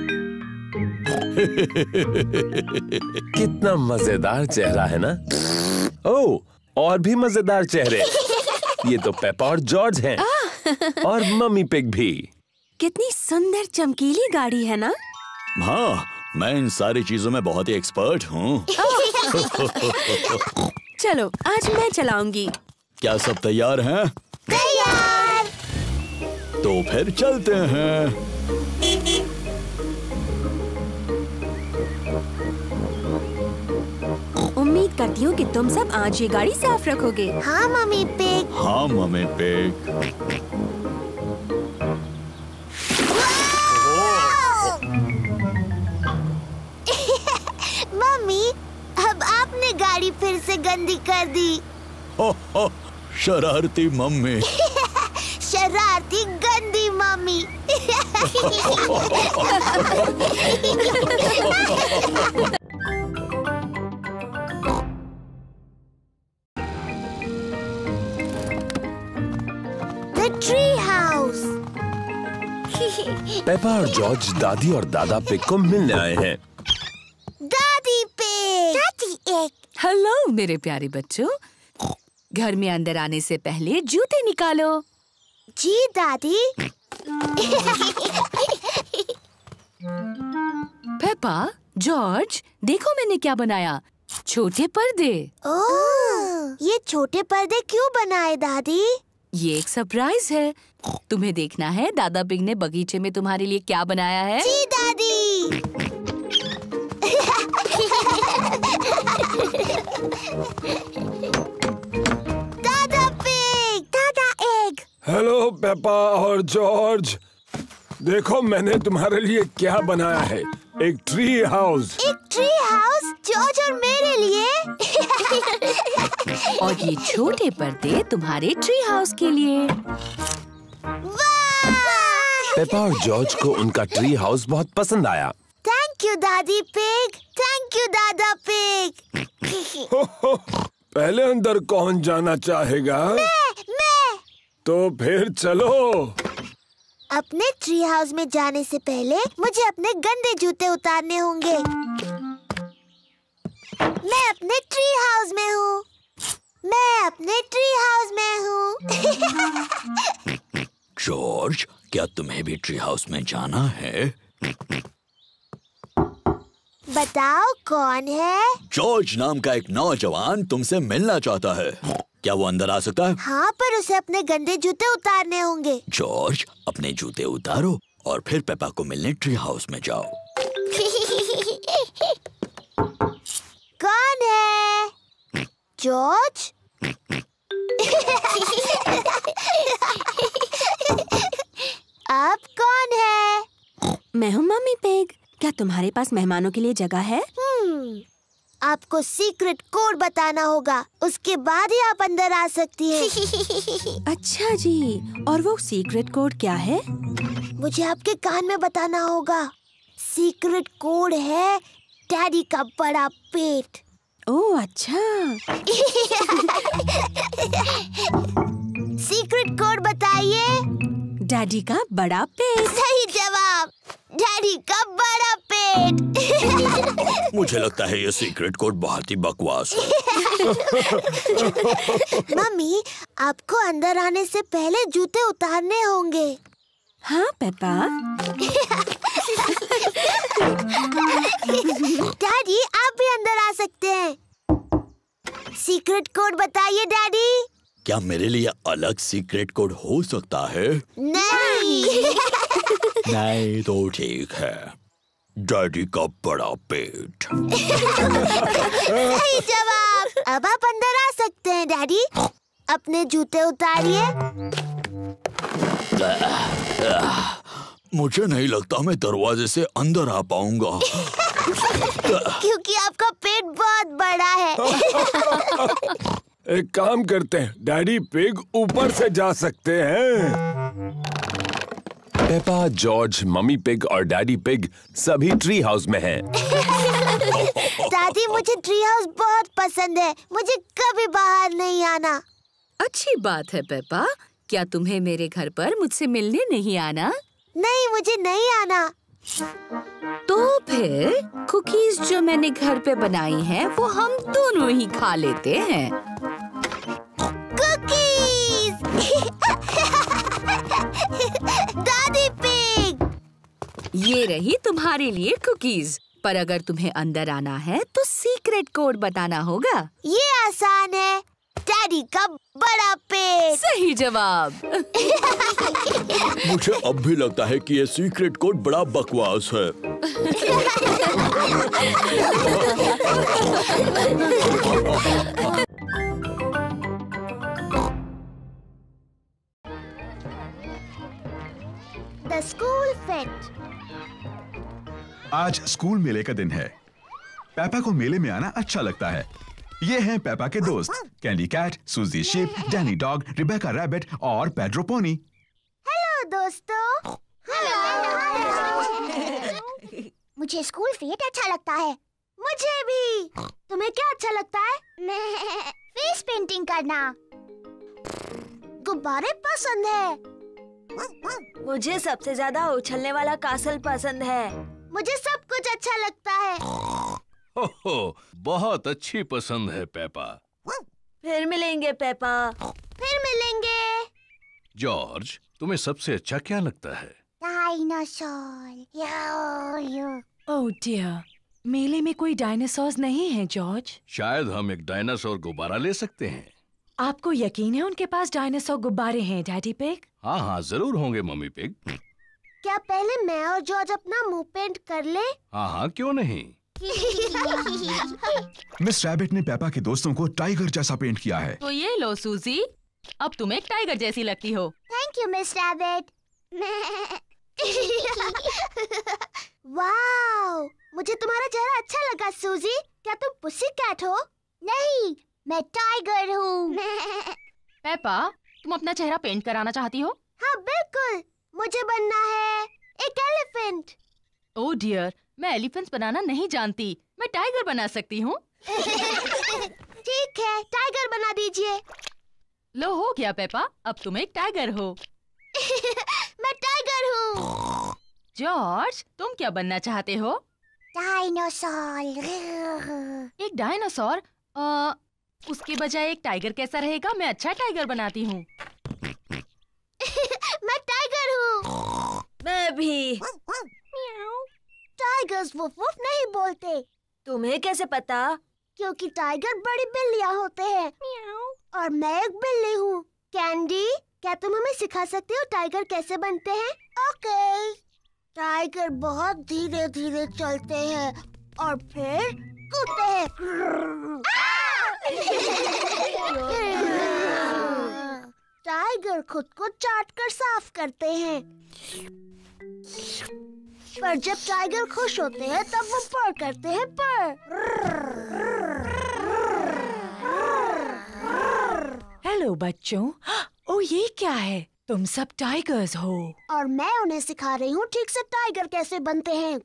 कितना मजेदार चेहरा है ना। ओह, और भी मजेदार चेहरे। ये तो पेपा और जॉर्ज हैं। और मम्मी पिग भी। कितनी सुंदर चमकीली गाड़ी है ना। हाँ, मैं इन सारी चीजों में बहुत ही एक्सपर्ट हूँ। चलो आज मैं चलाऊंगी। क्या सब तैयार हैं? तैयार। तो फिर चलते हैं। उम्मीद करती हूँ कि तुम सब आज ये गाड़ी साफ रखोगे। हाँ मम्मी पिग। हाँ मम्मी पिग। मम्मी, अब आपने गाड़ी फिर से गंदी कर दी। शरारती मम्मी। शरारती गंदी mummy. The tree house. Peppa और जॉर्ज दादी और दादा पिग को मिलने आए हैं। दादी पिग। दादी एक। हेलो मेरे प्यारे बच्चों, घर में अंदर आने से पहले जूते निकालो। जी दादी। पेपा, जॉर्ज, देखो मैंने क्या बनाया। छोटे पर्दे। ओह, ये छोटे पर्दे क्यों बनाए दादी? ये एक सरप्राइज है। तुम्हें देखना है दादा पिग ने बगीचे में तुम्हारे लिए क्या बनाया है। जी दादी। दादा पिग। दादा एग। हेलो पेपा और जॉर्ज, देखो मैंने तुम्हारे लिए क्या बनाया है। एक ट्री हाउस। एक ट्री हाउस जॉर्ज और मेरे लिए। और ये छोटे पर्दे तुम्हारे ट्री हाउस के लिए। पेपा और जॉर्ज को उनका ट्री हाउस बहुत पसंद आया। थैंक यू दादी पिग। थैंक यू दादा पिग। पहले अंदर कौन जाना चाहेगा? मैं। तो फिर चलो। अपने ट्री हाउस में जाने से पहले मुझे अपने गंदे जूते उतारने होंगे। मैं अपने ट्री हाउस में हूँ। मैं अपने ट्री हाउस में हूँ। जॉर्ज, क्या तुम्हें भी ट्री हाउस में जाना है? बताओ कौन है? जॉर्ज नाम का एक नौजवान तुमसे मिलना चाहता है। क्या वो अंदर आ सकता है? हाँ, पर उसे अपने गंदे जूते उतारने होंगे। जॉर्ज, अपने जूते उतारो और फिर पेपा को मिलने ट्री हाउस में जाओ। कौन है? जॉर्ज? आप कौन है? मैं हूँ मम्मी पिग। क्या तुम्हारे पास मेहमानों के लिए जगह है? आपको सीक्रेट कोड बताना होगा, उसके बाद ही आप अंदर आ सकती हैं। अच्छा जी, और वो सीक्रेट कोड क्या है? मुझे आपके कान में बताना होगा। सीक्रेट कोड है डैडी का बड़ा पेट। ओह अच्छा। सीक्रेट कोड बताइए। डैडी का बड़ा पेट। सही जवाब, डैडी का बड़ा पेट। मुझे लगता है ये सीक्रेट कोड बहुत ही बकवास है। मम्मी, आपको अंदर आने से पहले जूते उतारने होंगे। हाँ पेपा। डैडी, आप भी अंदर आ सकते हैं। सीक्रेट कोड बताइए डैडी। क्या मेरे लिए अलग सीक्रेट कोड हो सकता है? नहीं। नहीं तो ठीक है। डैडी का बड़ा पेट। सही जवाब। अब आप अंदर आ सकते हैं डैडी। अपने जूते उतारिए। मुझे नहीं लगता मैं दरवाजे से अंदर आ पाऊंगा। क्योंकि आपका पेट बहुत बड़ा है। एक काम करते हैं, डैडी पिग ऊपर से जा सकते हैं। पेपा, जॉर्ज, मम्मी पिग और डैडी पिग सभी ट्री हाउस में हैं। दादी, मुझे ट्री हाउस बहुत पसंद है। मुझे कभी बाहर नहीं आना। अच्छी बात है पेपा। क्या तुम्हें मेरे घर पर मुझसे मिलने नहीं आना? नहीं, मुझे नहीं आना। तो फिर कुकीज जो मैंने घर पे बनाई हैं, वो हम दोनों ही खा लेते हैं। कुकीज। दादी पिग। ये रही तुम्हारे लिए कुकीज। पर अगर तुम्हें अंदर आना है तो सीक्रेट कोड बताना होगा। ये आसान है। डैडी का बड़ा पेट। सही जवाब। मुझे अब भी लगता है कि ये सीक्रेट कोड बड़ा बकवास है। The school fete. आज स्कूल मेले का दिन है। पेपा को मेले में आना अच्छा लगता है। ये हैं पेपा के दोस्त, Candy Cat, Suzy Sheep, Danny Dog, Rebecca Rabbit और पेड्रो पोनी। हेलो दोस्तों। मुझे स्कूल फेट अच्छा लगता है। मुझे भी। तुम्हें क्या अच्छा लगता है? फेस पेंटिंग करना। गुब्बारे पसंद है। मुझे सबसे ज्यादा उछलने वाला कासल पसंद है। मुझे सब कुछ अच्छा लगता है। हो, बहुत अच्छी पसंद है पेपा। फिर मिलेंगे पेपा। फिर मिलेंगे। जॉर्ज, तुम्हें सबसे अच्छा क्या लगता है? डायनासोर। ओह डियर, मेले में कोई डायनासोर्स नहीं है जॉर्ज। शायद हम एक डायनासोर गुब्बारा ले सकते हैं। आपको यकीन है उनके पास डायनासोर गुब्बारे हैं डैडी पिग? हाँ हाँ, जरूर होंगे मम्मी पिग। क्या पहले मैं और जॉर्ज अपना मुंह पेंट कर ले? हाँ हाँ, क्यों नहीं। मिस रैबिट ने पेपा के दोस्तों को टाइगर जैसा पेंट किया है। तो ये लो सूजी, अब तुम एक टाइगर जैसी लगती हो। Thank you Miss Rabbit. Wow, मुझे तुम्हारा चेहरा अच्छा लगा सूजी। क्या तुम पुसी कैट हो? नहीं, मैं टाइगर हूँ। पेपा, तुम अपना चेहरा पेंट कराना चाहती हो? हाँ बिल्कुल, मुझे बनना है एक एलिफेंट। ओह डियर, मैं एलिफेंट्स बनाना नहीं जानती। मैं टाइगर बना सकती हूँ। ठीक है, टाइगर बना दीजिए। लो, हो गया पेपा, अब तुम एक टाइगर हो। मैं टाइगर हूँ। जॉर्ज, तुम क्या बनना चाहते हो? डायनासोर। एक डायनासोर? उसके बजाय एक टाइगर कैसा रहेगा? मैं अच्छा टाइगर बनाती हूँ। मैं टाइगर हूँ। मैं भी। टाइगर्स वुफ वुफ नहीं बोलते। तुम्हें कैसे पता? क्योंकि टाइगर बड़ी बिल्लियाँ होते हैं और मैं एक बिल्ली हूँ। कैंडी, क्या तुम हमें सिखा सकते हो टाइगर कैसे बनते हैं? ओके। टाइगर बहुत धीरे धीरे चलते हैं और फिर कूदते हैं। टाइगर खुद को चाटकर साफ करते हैं। पर जब टाइगर खुश होते हैं तब वो पर करते हैं पर। हेलो बच्चों। ओ ये क्या है? तुम सब टाइगर्स हो। और मैं उन्हें सिखा रही हूँ ठीक से टाइगर कैसे बनते हैं।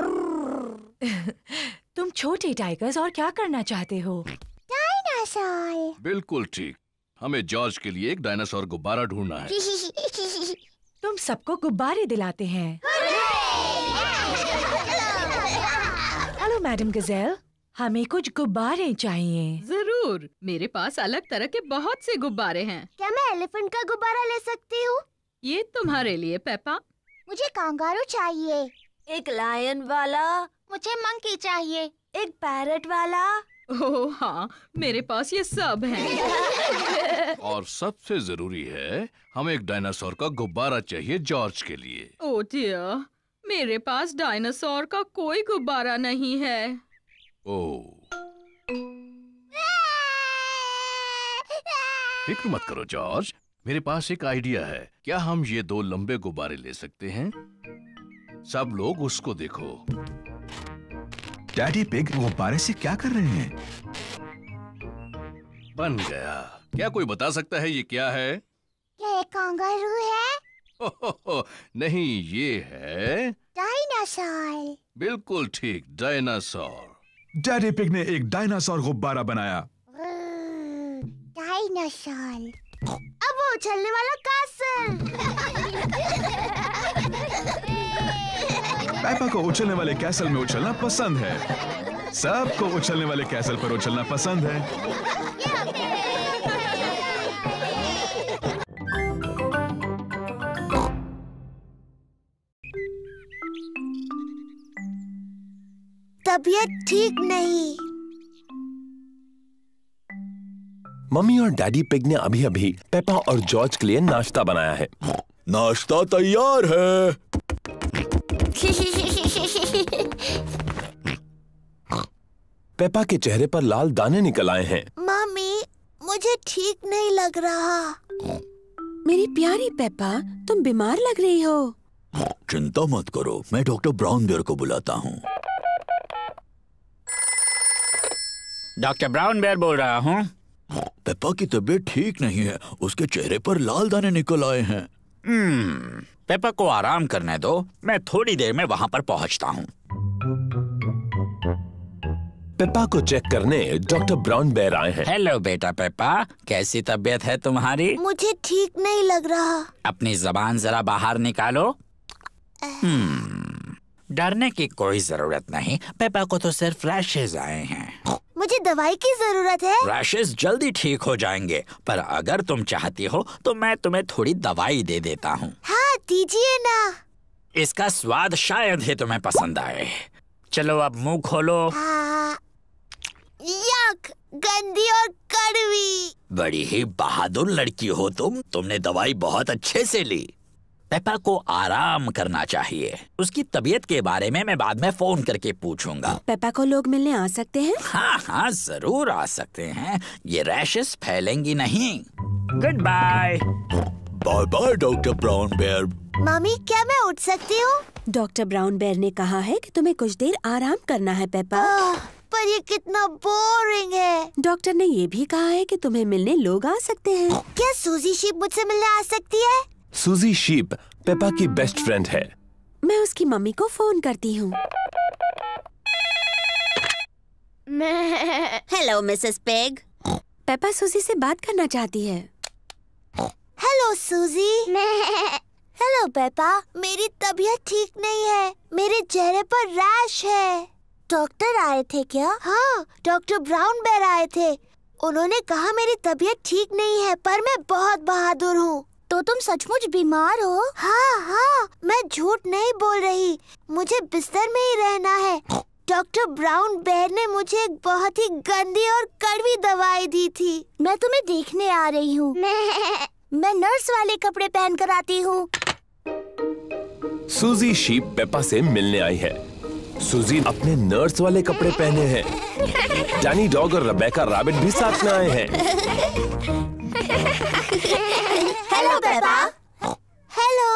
तुम छोटे टाइगर्स और क्या करना चाहते हो? डायनासोर। बिल्कुल ठीक। हमें जॉर्ज के लिए एक डायनासोर गुब्बारा ढूंढना है। तुम सबको गुब्बारे दिलाते हैं। हेलो मैडम गजेल, हमें कुछ गुब्बारे चाहिए। जरूर, मेरे पास अलग तरह के बहुत से गुब्बारे हैं। क्या मैं एलिफेंट का गुब्बारा ले सकती हूँ? ये तुम्हारे लिए पेपा। मुझे कांगारू चाहिए। एक लायन वाला। मुझे मंकी चाहिए। एक पैरट वाला। ओह हाँ, मेरे पास ये सब हैं। और सबसे जरूरी है, हमें एक डायनासोर का गुब्बारा चाहिए जॉर्ज के लिए। ओह डियर, मेरे पास डायनासोर का कोई गुब्बारा नहीं है। ओह, फिक्र मत करो जॉर्ज, मेरे पास एक आइडिया है। क्या हम ये 2 लंबे गुब्बारे ले सकते हैं? सब लोग उसको देखो। डैडी पिग गुब्बारे से क्या कर रहे हैं? बन गया। क्या कोई बता सकता है ये क्या है? क्या ये कांगारू है? ओहो, नहीं, ये है डायनासोर। बिल्कुल ठीक, डायनासोर। डैडी पिग ने एक डायनासोर गुब्बारा बनाया। डायनासोर। अब वो उछलने वाला कैसल। पेपा को उछलने वाले कैसल में उछलना पसंद है। सबको उछलने वाले कैसल पर उछलना पसंद है। तबीयत ठीक नहीं। मम्मी और डैडी पिग ने अभी अभी पेपा और जॉर्ज के लिए नाश्ता बनाया है। नाश्ता तैयार है। पेपा के चेहरे पर लाल दाने निकल आए हैं। मम्मी, मुझे ठीक नहीं लग रहा। मेरी प्यारी पेपा, तुम बीमार लग रही हो। चिंता मत करो, मैं डॉक्टर ब्राउन बेयर को बुलाता हूँ। डॉक्टर ब्राउन बेयर बोल रहा हूँ। पेपा की तबीयत ठीक नहीं है, उसके चेहरे पर लाल दाने निकल आए हैं। पेपा को आराम करने दो, मैं थोड़ी देर में वहाँ पर पहुँचता हूँ। पेपा को चेक करने डॉक्टर ब्राउन बेयर आए हैं। हेलो बेटा पेपा, कैसी तबीयत है तुम्हारी? मुझे ठीक नहीं लग रहा। अपनी जबान जरा बाहर निकालो। डरने की कोई जरूरत नहीं, पेपा को तो सिर्फ रैशेज आए हैं। मुझे दवाई की जरूरत है। रैशेज जल्दी ठीक हो जाएंगे, पर अगर तुम चाहती हो तो मैं तुम्हें थोड़ी दवाई दे देता हूँ। हाँ, दीजिए ना। इसका स्वाद शायद ही तुम्हें पसंद आए। चलो अब मुंह खोलो। यक, गंदी और कड़वी। बड़ी ही बहादुर लड़की हो तुमने दवाई बहुत अच्छे से ली। पेपा को आराम करना चाहिए। उसकी तबीयत के बारे में मैं बाद में फोन करके पूछूंगा। पेपा को लोग मिलने आ सकते हैं? हाँ हाँ, जरूर आ सकते हैं। ये रैशेस फैलेंगी नहीं। Goodbye. Bye bye doctor Brown Bear. Mummy, क्या मैं उठ सकती हूँ? डॉक्टर ब्राउन बेयर ने कहा है कि तुम्हें कुछ देर आराम करना है पेपा। पर ये कितना बोरिंग है। डॉक्टर ने ये भी कहा है कि तुम्हें मिलने लोग आ सकते हैं। क्या सूजी शीप मुझसे मिलने आ सकती है? सूजी शीप पेपा की बेस्ट फ्रेंड है। मैं उसकी मम्मी को फोन करती हूँ। Hello Mrs pig. पेपा सूजी से बात करना चाहती है। Hello Suzy. हेलो पेपा, मेरी तबीयत ठीक नहीं है। मेरे चेहरे पर रैश है। डॉक्टर आए थे क्या? हाँ, डॉक्टर ब्राउन बेयर आए थे। उन्होंने कहा मेरी तबीयत ठीक नहीं है, पर मैं बहुत बहादुर हूँ। तो तुम सचमुच बीमार हो? हाँ हाँ, मैं झूठ नहीं बोल रही। मुझे बिस्तर में ही रहना है। डॉक्टर ब्राउन बेयर ने मुझे एक बहुत ही गंदी और कड़वी दवाई दी थी। मैं तुम्हें देखने आ रही हूँ। मैं नर्स वाले कपड़े पहन कर आती हूँ। सूजी शीप पेपा से मिलने आई है। सूजी अपने नर्स वाले कपड़े पहने हैं। डैनी डॉग और रेबेका रैबिट भी साथ में आए हैं। Hello Peppa. हेलो।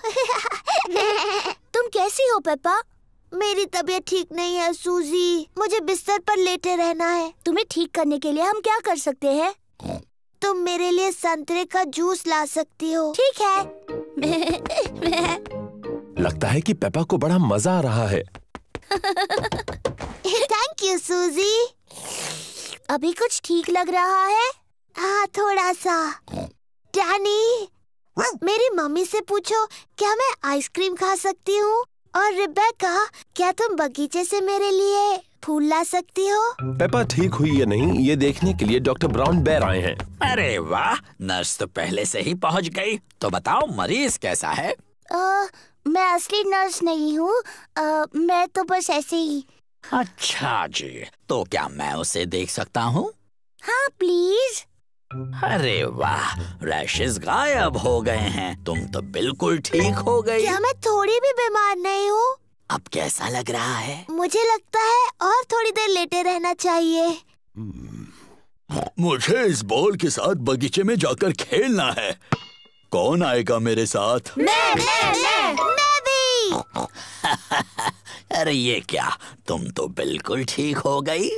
तुम कैसी हो पेपा? मेरी तबीयत ठीक नहीं है सूजी। मुझे बिस्तर पर लेटे रहना है। तुम्हें ठीक करने के लिए हम क्या कर सकते हैं? तुम मेरे लिए संतरे का जूस ला सकती हो? ठीक है। लगता है कि पेपा को बड़ा मजा आ रहा है। थैंक यू सूजी। अभी कुछ ठीक लग रहा है? हाँ, थोड़ा सा। डैनी, मेरी मम्मी से पूछो क्या मैं आइसक्रीम खा सकती हूँ? और रिबेका, क्या तुम बगीचे से मेरे लिए फूल ला सकती हो? पेपा ठीक हुई या नहीं, ये देखने के लिए डॉक्टर ब्राउन बेयर आए हैं। अरे वाह, नर्स तो पहले से ही पहुँच गई। तो बताओ मरीज कैसा है? मैं असली नर्स नहीं हूँ। मैं तो बस ऐसे ही। अच्छा जी, तो क्या मैं उसे देख सकता हूँ? हाँ प्लीज। अरे वाह, रैशेस गायब हो गए हैं। तुम तो बिल्कुल ठीक हो गई। क्या मैं थोड़ी भी बीमार नहीं हूँ? अब कैसा लग रहा है? मुझे लगता है और थोड़ी देर लेटे रहना चाहिए। मुझे इस बॉल के साथ बगीचे में जाकर खेलना है। कौन आएगा मेरे साथ? मैं भी। अरे ये क्या, तुम तो बिल्कुल ठीक हो गई।